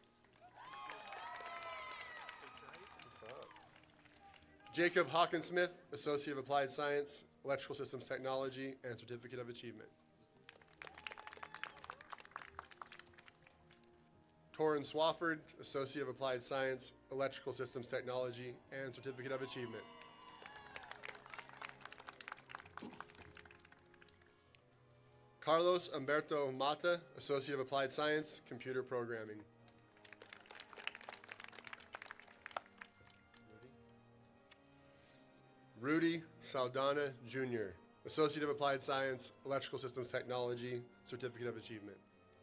Jacob Hawkinsmith, Associate of Applied Science, Electrical Systems Technology, and Certificate of Achievement. Torrin Swafford, Associate of Applied Science, Electrical Systems Technology, and Certificate of Achievement. Carlos Humberto Mata, Associate of Applied Science, Computer Programming. Rudy Saldana, Junior, Associate of Applied Science, Electrical Systems Technology, Certificate of Achievement.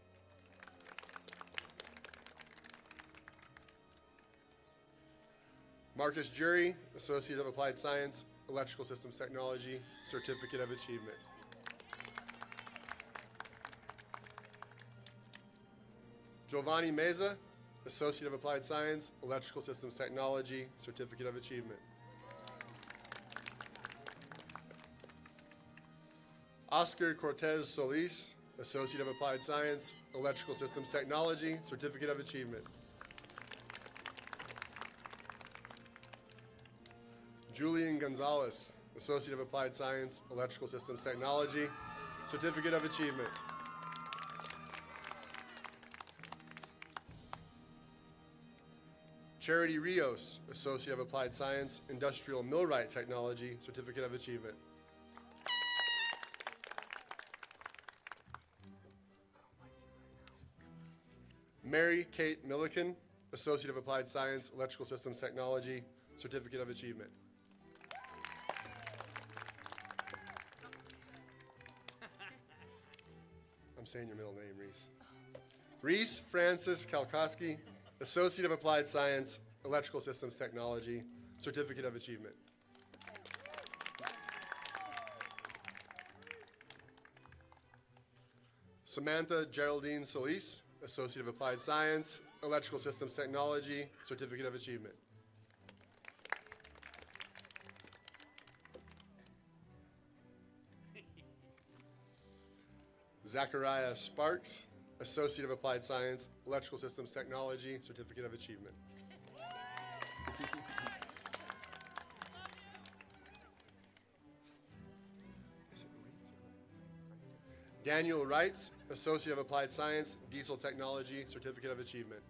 Marcus Jury, Associate of Applied Science, Electrical Systems Technology, Certificate of Achievement. Giovanni Meza, Associate of Applied Science, Electrical Systems Technology, Certificate of Achievement. Oscar Cortez Solis, Associate of Applied Science, Electrical Systems Technology, Certificate of Achievement. Julian Gonzalez, Associate of Applied Science, Electrical Systems Technology, Certificate of Achievement. Charity Rios, Associate of Applied Science, Industrial Millwright Technology, Certificate of Achievement. Mary Kate Milliken, Associate of Applied Science, Electrical Systems Technology, Certificate of Achievement. I'm saying your middle name, Reese. Reese Francis Kalkowski, Associate of Applied Science, Electrical Systems Technology, Certificate of Achievement. Samantha Geraldine Solis, Associate of Applied Science, Electrical Systems Technology, Certificate of Achievement. Zachariah Sparks, Associate of Applied Science, Electrical Systems Technology, Certificate of Achievement. Daniel Wrights, Associate of Applied Science, Diesel Technology, Certificate of Achievement.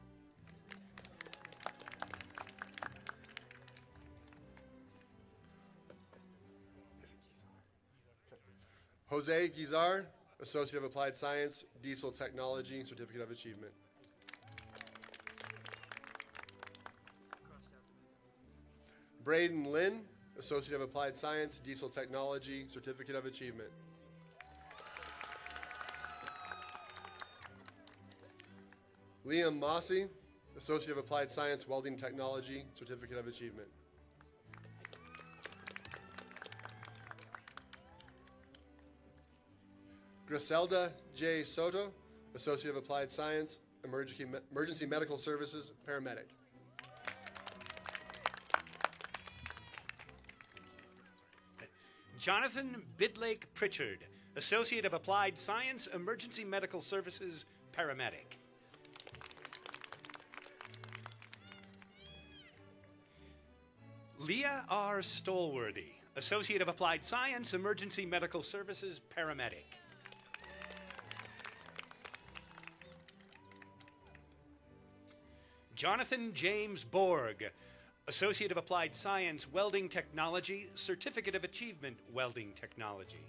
Jose Guizar, Associate of Applied Science, Diesel Technology, Certificate of Achievement. Braden Lynn, Associate of Applied Science, Diesel Technology, Certificate of Achievement. Liam Mossy, Associate of Applied Science, Welding Technology, Certificate of Achievement. Griselda J. Soto, Associate of Applied Science, Emergency, Emergency Medical Services, Paramedic. Jonathan Bidlake Pritchard, Associate of Applied Science, Emergency Medical Services, Paramedic. Leah R. Stolworthy, Associate of Applied Science, Emergency Medical Services, Paramedic. Jonathan James Borg, Associate of Applied Science, Welding Technology, Certificate of Achievement, Welding Technology.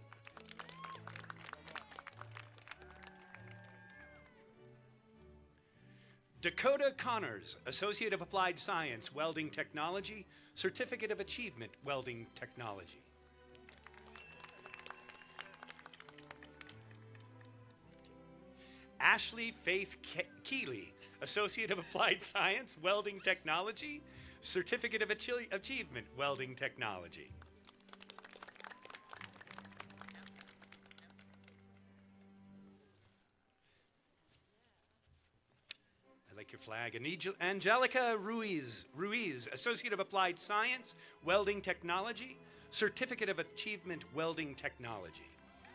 Dakota Connors, Associate of Applied Science, Welding Technology, Certificate of Achievement, Welding Technology. Ashley Faith Ke- Keeley, Associate of Applied Science, Welding Technology, Certificate of Achi- Achievement, Welding Technology. I like your flag. Angel- Angelica Ruiz, Ruiz, Associate of Applied Science, Welding Technology, Certificate of Achievement, Welding Technology.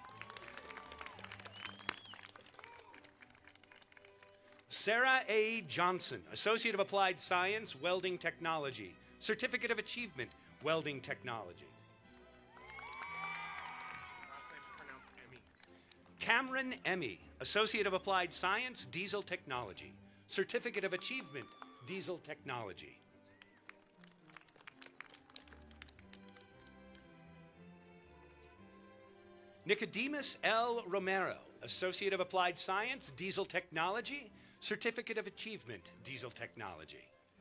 Sarah A. Johnson, Associate of Applied Science, Welding Technology, Certificate of Achievement, Welding Technology. Last name's pronounced Emmy. Cameron Emmy, Associate of Applied Science, Diesel Technology, Certificate of Achievement, Diesel Technology. Nicodemus L. Romero, Associate of Applied Science, Diesel Technology, Certificate of Achievement, Diesel Technology.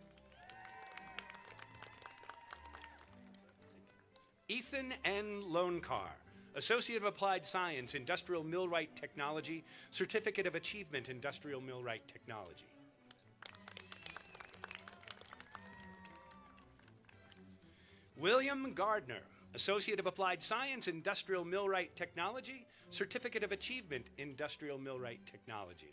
Ethan N. Lonecar, Associate of Applied Science, Industrial Millwright Technology, Certificate of Achievement, Industrial Millwright Technology. William Gardner, Associate of Applied Science, Industrial Millwright Technology, Certificate of Achievement, Industrial Millwright Technology.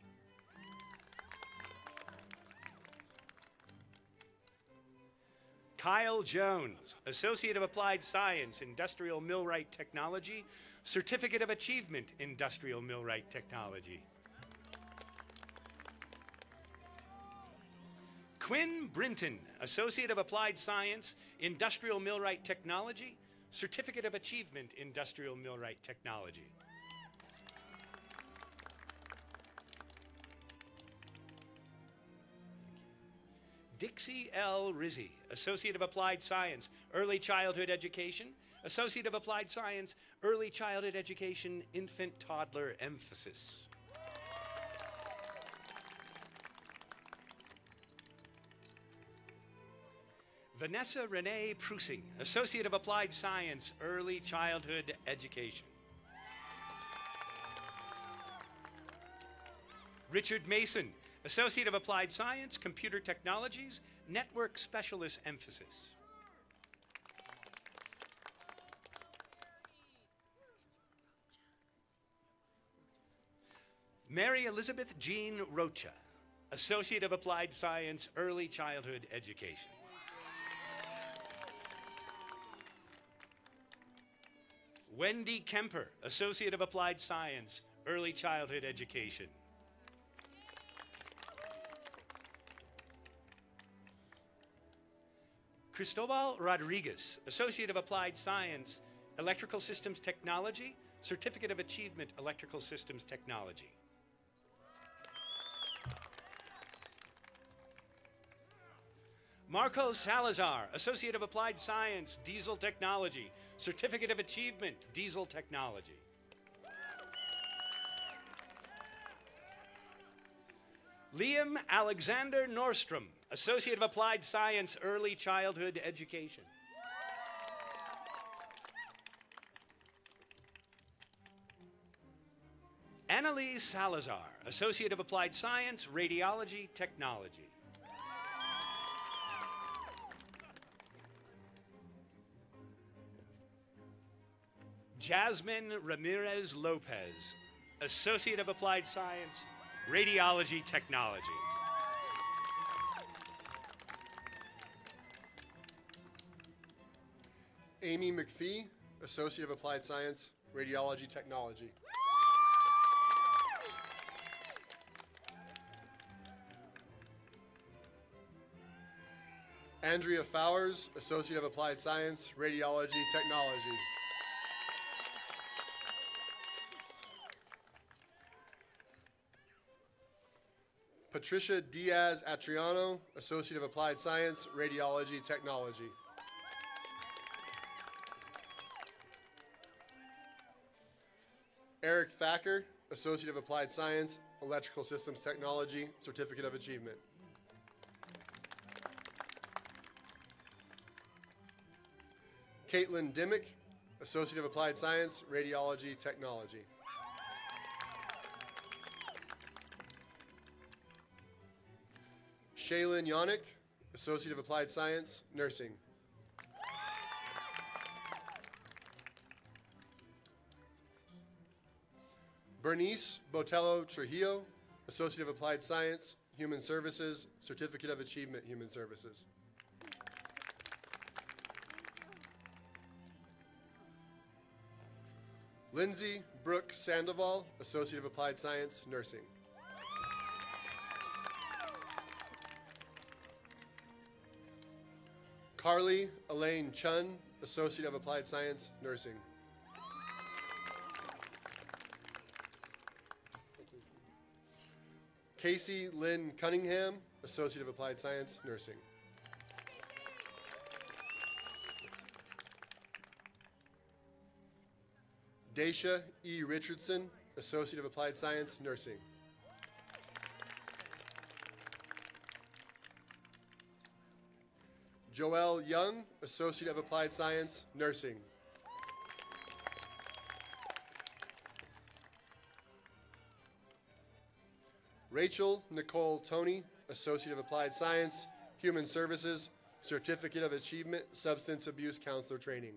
Kyle Jones, Associate of Applied Science, Industrial Millwright Technology, Certificate of Achievement, Industrial Millwright Technology. Quinn Brinton, Associate of Applied Science, Industrial Millwright Technology, Certificate of Achievement, Industrial Millwright Technology. Dixie L. Rizzi, Associate of Applied Science, Early Childhood Education, Associate of Applied Science, Early Childhood Education, Infant Toddler Emphasis. Vanessa Renee Prusing, Associate of Applied Science, Early Childhood Education. Richard Mason, Associate of Applied Science, Computer Technologies, Network Specialist Emphasis. Mary Elizabeth Jean Rocha, Associate of Applied Science, Early Childhood Education. Wendy Kemper, Associate of Applied Science, Early Childhood Education. Cristobal Rodriguez, Associate of Applied Science, Electrical Systems Technology, Certificate of Achievement, Electrical Systems Technology. Marco Salazar, Associate of Applied Science, Diesel Technology, Certificate of Achievement, Diesel Technology. Liam Alexander Nordstrom, Associate of Applied Science, Early Childhood Education. Annalise Salazar, Associate of Applied Science, Radiology Technology. Jasmine Ramirez Lopez, Associate of Applied Science, Radiology Technology. Amy McPhee, Associate of Applied Science, Radiology Technology. Andrea Fowers, Associate of Applied Science, Radiology Technology. Patricia Diaz Atriano, Associate of Applied Science, Radiology Technology. Eric Thacker, Associate of Applied Science, Electrical Systems Technology, Certificate of Achievement. Caitlin Dimmick, Associate of Applied Science, Radiology Technology. Shaylin Yannick, Associate of Applied Science, Nursing. Bernice Botello Trujillo, Associate of Applied Science, Human Services, Certificate of Achievement, Human Services. Lindsay Brooke Sandoval, Associate of Applied Science, Nursing. Carly Elaine Chun, Associate of Applied Science, Nursing. Casey Lynn Cunningham, Associate of Applied Science, Nursing. Daisha E. Richardson, Associate of Applied Science, Nursing. Joelle Young, Associate of Applied Science, Nursing. Rachel Nicole Toney, Associate of Applied Science, Human Services, Certificate of Achievement, Substance Abuse Counselor Training.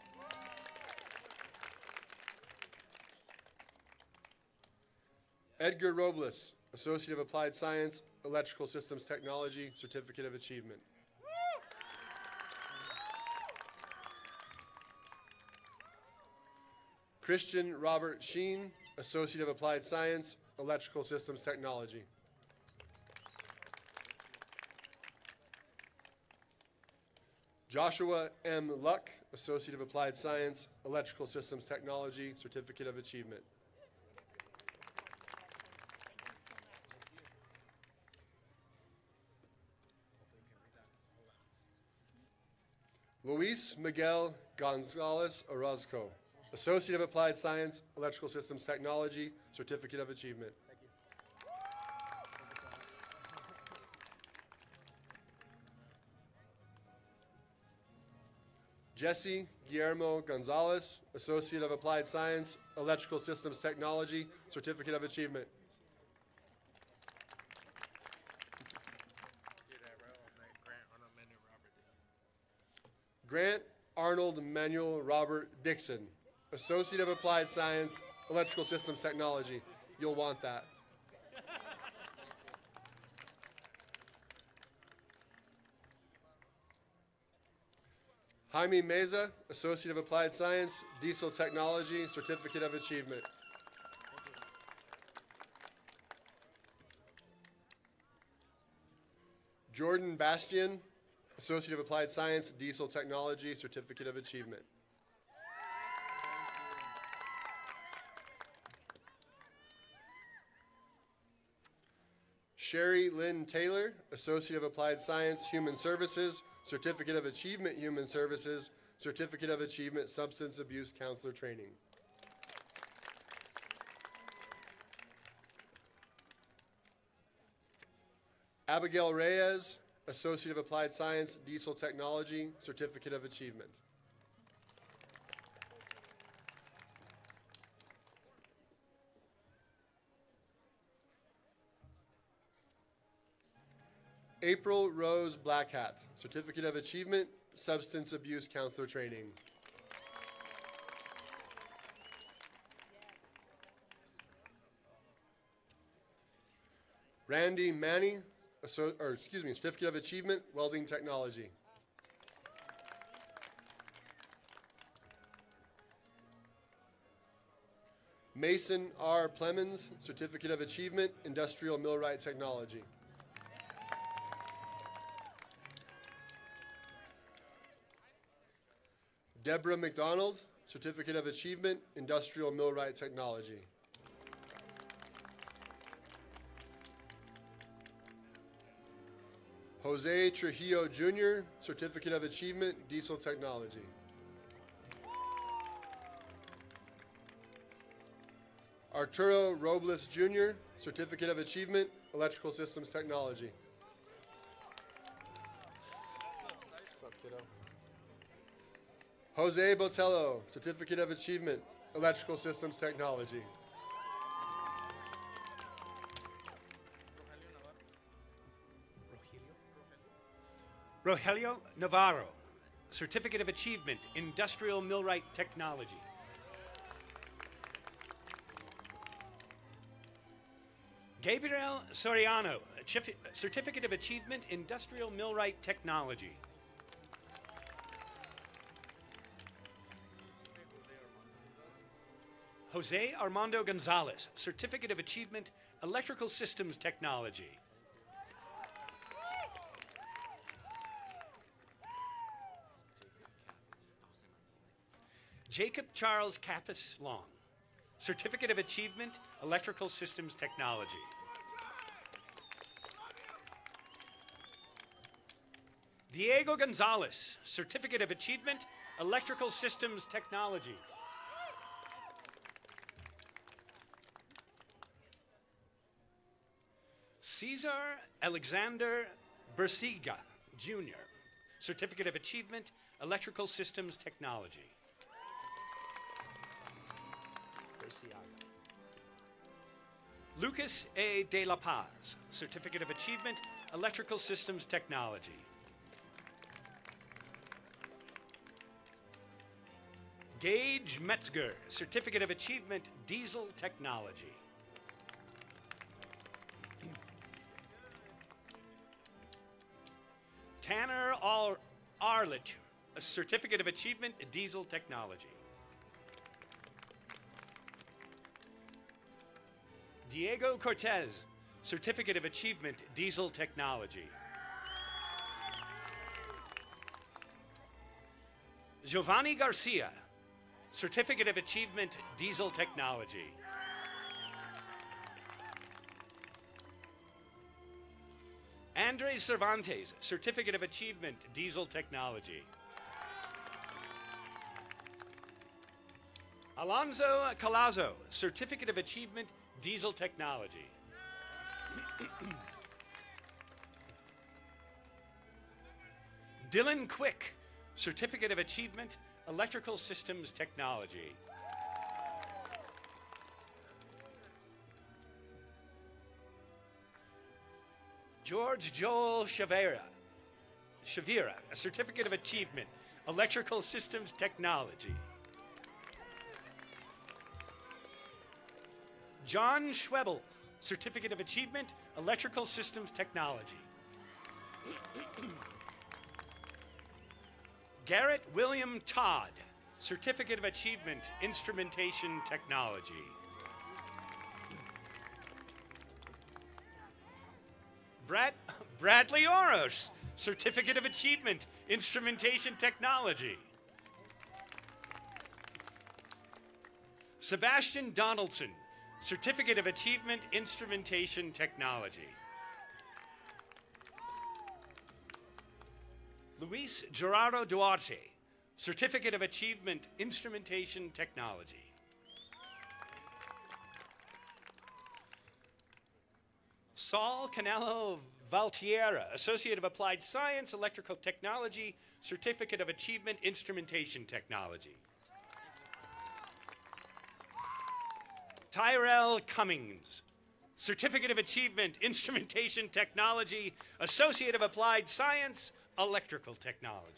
Edgar Robles, Associate of Applied Science, Electrical Systems Technology, Certificate of Achievement. Christian Robert Sheen, Associate of Applied Science, Electrical Systems Technology. Joshua M. Luck, Associate of Applied Science, Electrical Systems Technology, Certificate of Achievement. Luis Miguel Gonzalez Orozco, Associate of Applied Science, Electrical Systems Technology, Certificate of Achievement. Jesse Guillermo Gonzalez, Associate of Applied Science, Electrical Systems Technology, Certificate of Achievement. Grant Arnold Manuel Robert Dixon, Associate of Applied Science, Electrical Systems Technology. You'll want that. Jaime Meza, Associate of Applied Science, Diesel Technology, Certificate of Achievement. Jordan Bastian, Associate of Applied Science, Diesel Technology, Certificate of Achievement. Sherry Lynn Taylor, Associate of Applied Science, Human Services, Certificate of Achievement, Human Services, Certificate of Achievement, Substance Abuse Counselor Training. Abigail Reyes, Associate of Applied Science, Diesel Technology, Certificate of Achievement. April Rose Blackhat, Certificate of Achievement, Substance Abuse Counselor Training. Randy Manny, Asso- or excuse me, Certificate of Achievement, Welding Technology. Mason R. Plemons, Certificate of Achievement, Industrial Millwright Technology. Deborah McDonald, Certificate of Achievement, Industrial Millwright Technology. Jose Trujillo Junior, Certificate of Achievement, Diesel Technology. Arturo Robles Junior, Certificate of Achievement, Electrical Systems Technology. What's up, kiddo? Jose Botello, Certificate of Achievement, Electrical Systems Technology. Rogelio Navarro, Certificate of Achievement, Industrial Millwright Technology. Gabriel Soriano, Chif- Certificate of Achievement, Industrial Millwright Technology. Jose Armando Gonzalez, Certificate of Achievement, Electrical Systems Technology. Jacob Charles Kappas Long, Certificate of Achievement, Electrical Systems Technology. Diego Gonzalez, Certificate of Achievement, Electrical Systems Technology. Cesar Alexander Bersiga, Junior, Certificate of Achievement, Electrical Systems Technology. Lucas A. De La Paz, Certificate of Achievement, Electrical Systems Technology. Gage Metzger, Certificate of Achievement, Diesel Technology. Tanner Ar- Arlich, a Certificate of Achievement, Diesel Technology. Diego Cortez, Certificate of Achievement, Diesel Technology. Giovanni Garcia, Certificate of Achievement, Diesel Technology. Andres Cervantes, Certificate of Achievement, Diesel Technology. Alonzo Calazo, Certificate of Achievement, Diesel Technology. Dylan Quick, Certificate of Achievement, Electrical Systems Technology. George Joel Chavera, Shavira, a Certificate of Achievement, Electrical Systems Technology. John Schwebel, Certificate of Achievement, Electrical Systems Technology. Garrett William Todd, Certificate of Achievement, Instrumentation Technology. Brad, Bradley Oros, Certificate of Achievement, Instrumentation Technology. Sebastian Donaldson, Certificate of Achievement, Instrumentation Technology. Luis Gerardo Duarte, Certificate of Achievement, Instrumentation Technology. Saul Canelo Valtierra, Associate of Applied Science, Electrical Technology, Certificate of Achievement, Instrumentation Technology. Tyrell Cummings, Certificate of Achievement, Instrumentation Technology, Associate of Applied Science, Electrical Technology.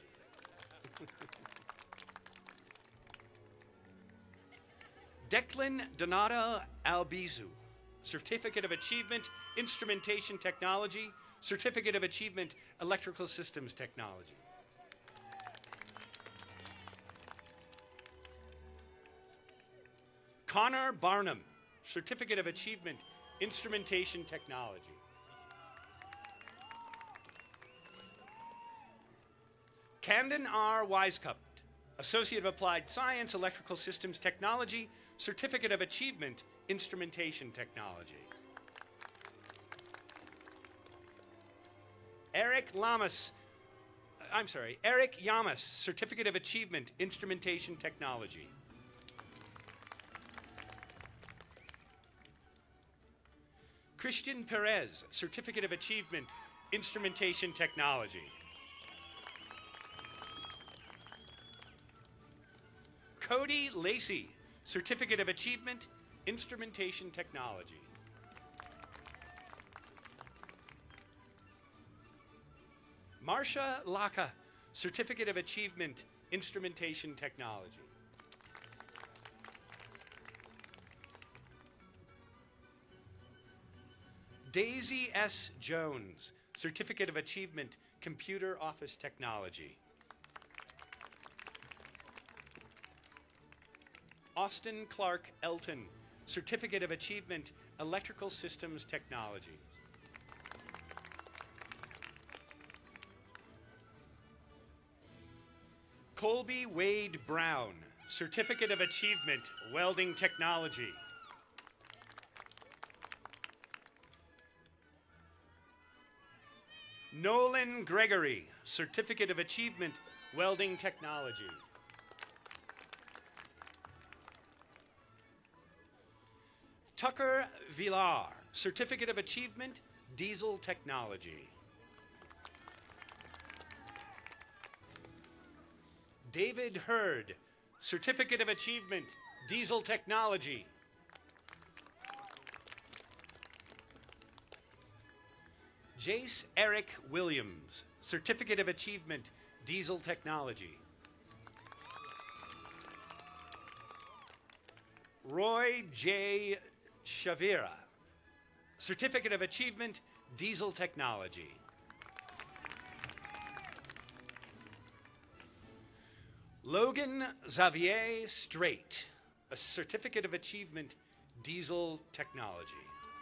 Declan Donato Albizu, Certificate of Achievement, Instrumentation Technology, Certificate of Achievement, Electrical Systems Technology. Connor Barnum, Certificate of Achievement, Instrumentation Technology. Camden R. Wisecup, Associate of Applied Science, Electrical Systems Technology, Certificate of Achievement, Instrumentation Technology. Eric Lamas, I'm sorry, Eric Yamas, Certificate of Achievement, Instrumentation Technology. Christian Perez, Certificate of Achievement, Instrumentation Technology. Cody Lacey, Certificate of Achievement, Instrumentation Technology. Marcia Laka, Certificate of Achievement, Instrumentation Technology. Daisy S. Jones, Certificate of Achievement, Computer Office Technology. Austin Clark Elton, Certificate of Achievement, Electrical Systems Technology. Colby Wade Brown, Certificate of Achievement, Welding Technology. Nolan Gregory, Certificate of Achievement, Welding Technology. Tucker Villar, Certificate of Achievement, Diesel Technology. David Hurd, Certificate of Achievement, Diesel Technology. Jace Eric Williams, Certificate of Achievement, Diesel Technology. Roy J. Shavira, Certificate of Achievement, Diesel Technology. Logan Xavier Strait, a Certificate of Achievement, Diesel Technology.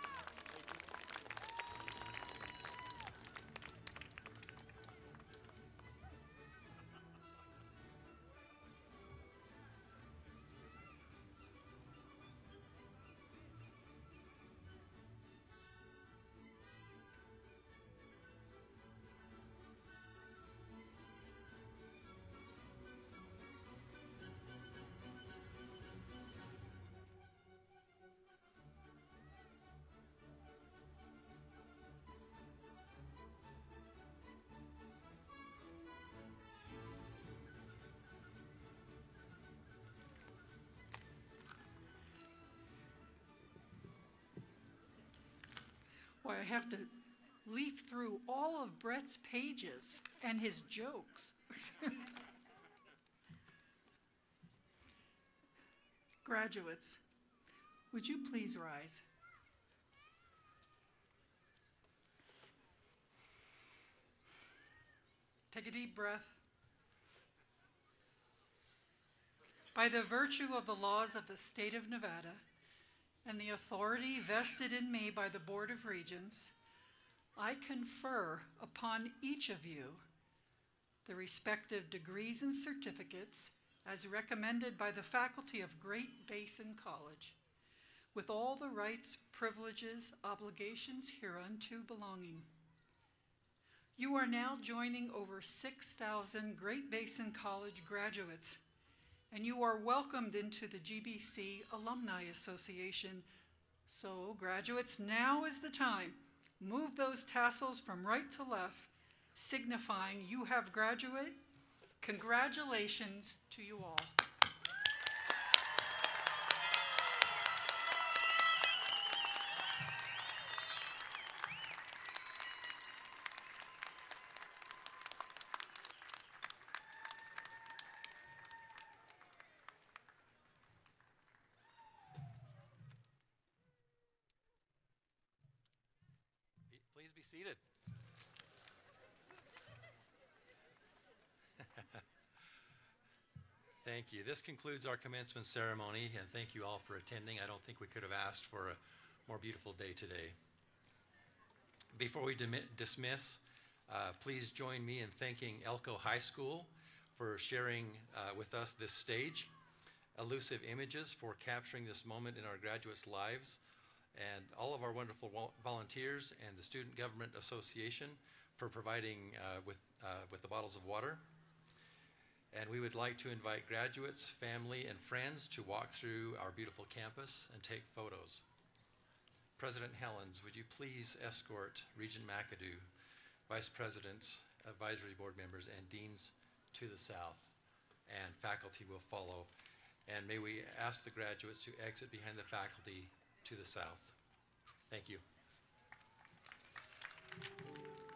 Boy, I have to leaf through all of Brett's pages and his jokes. Graduates, would you please rise? Take a deep breath. By the virtue of the laws of the state of Nevada and the authority vested in me by the Board of Regents, I confer upon each of you the respective degrees and certificates as recommended by the faculty of Great Basin College, with all the rights, privileges, obligations hereunto belonging. You are now joining over six thousand Great Basin College graduates, and you are welcomed into the G B C Alumni Association. So, graduates, now is the time. Move those tassels from right to left, signifying you have graduated. Congratulations to you all. Please be seated. Thank you. This concludes our commencement ceremony, and thank you all for attending. I don't think we could have asked for a more beautiful day today. Before we dismiss, uh, please join me in thanking Elko High School for sharing uh, with us this stage, Elusive Images for capturing this moment in our graduates' lives, and all of our wonderful volunteers and the Student Government Association for providing uh, with, uh, with the bottles of water. And we would like to invite graduates, family, and friends to walk through our beautiful campus and take photos. President Helens, would you please escort Regent McAdoo, Vice Presidents, Advisory Board members, and Deans to the south, and faculty will follow. And may we ask the graduates to exit behind the faculty to the south. Thank you.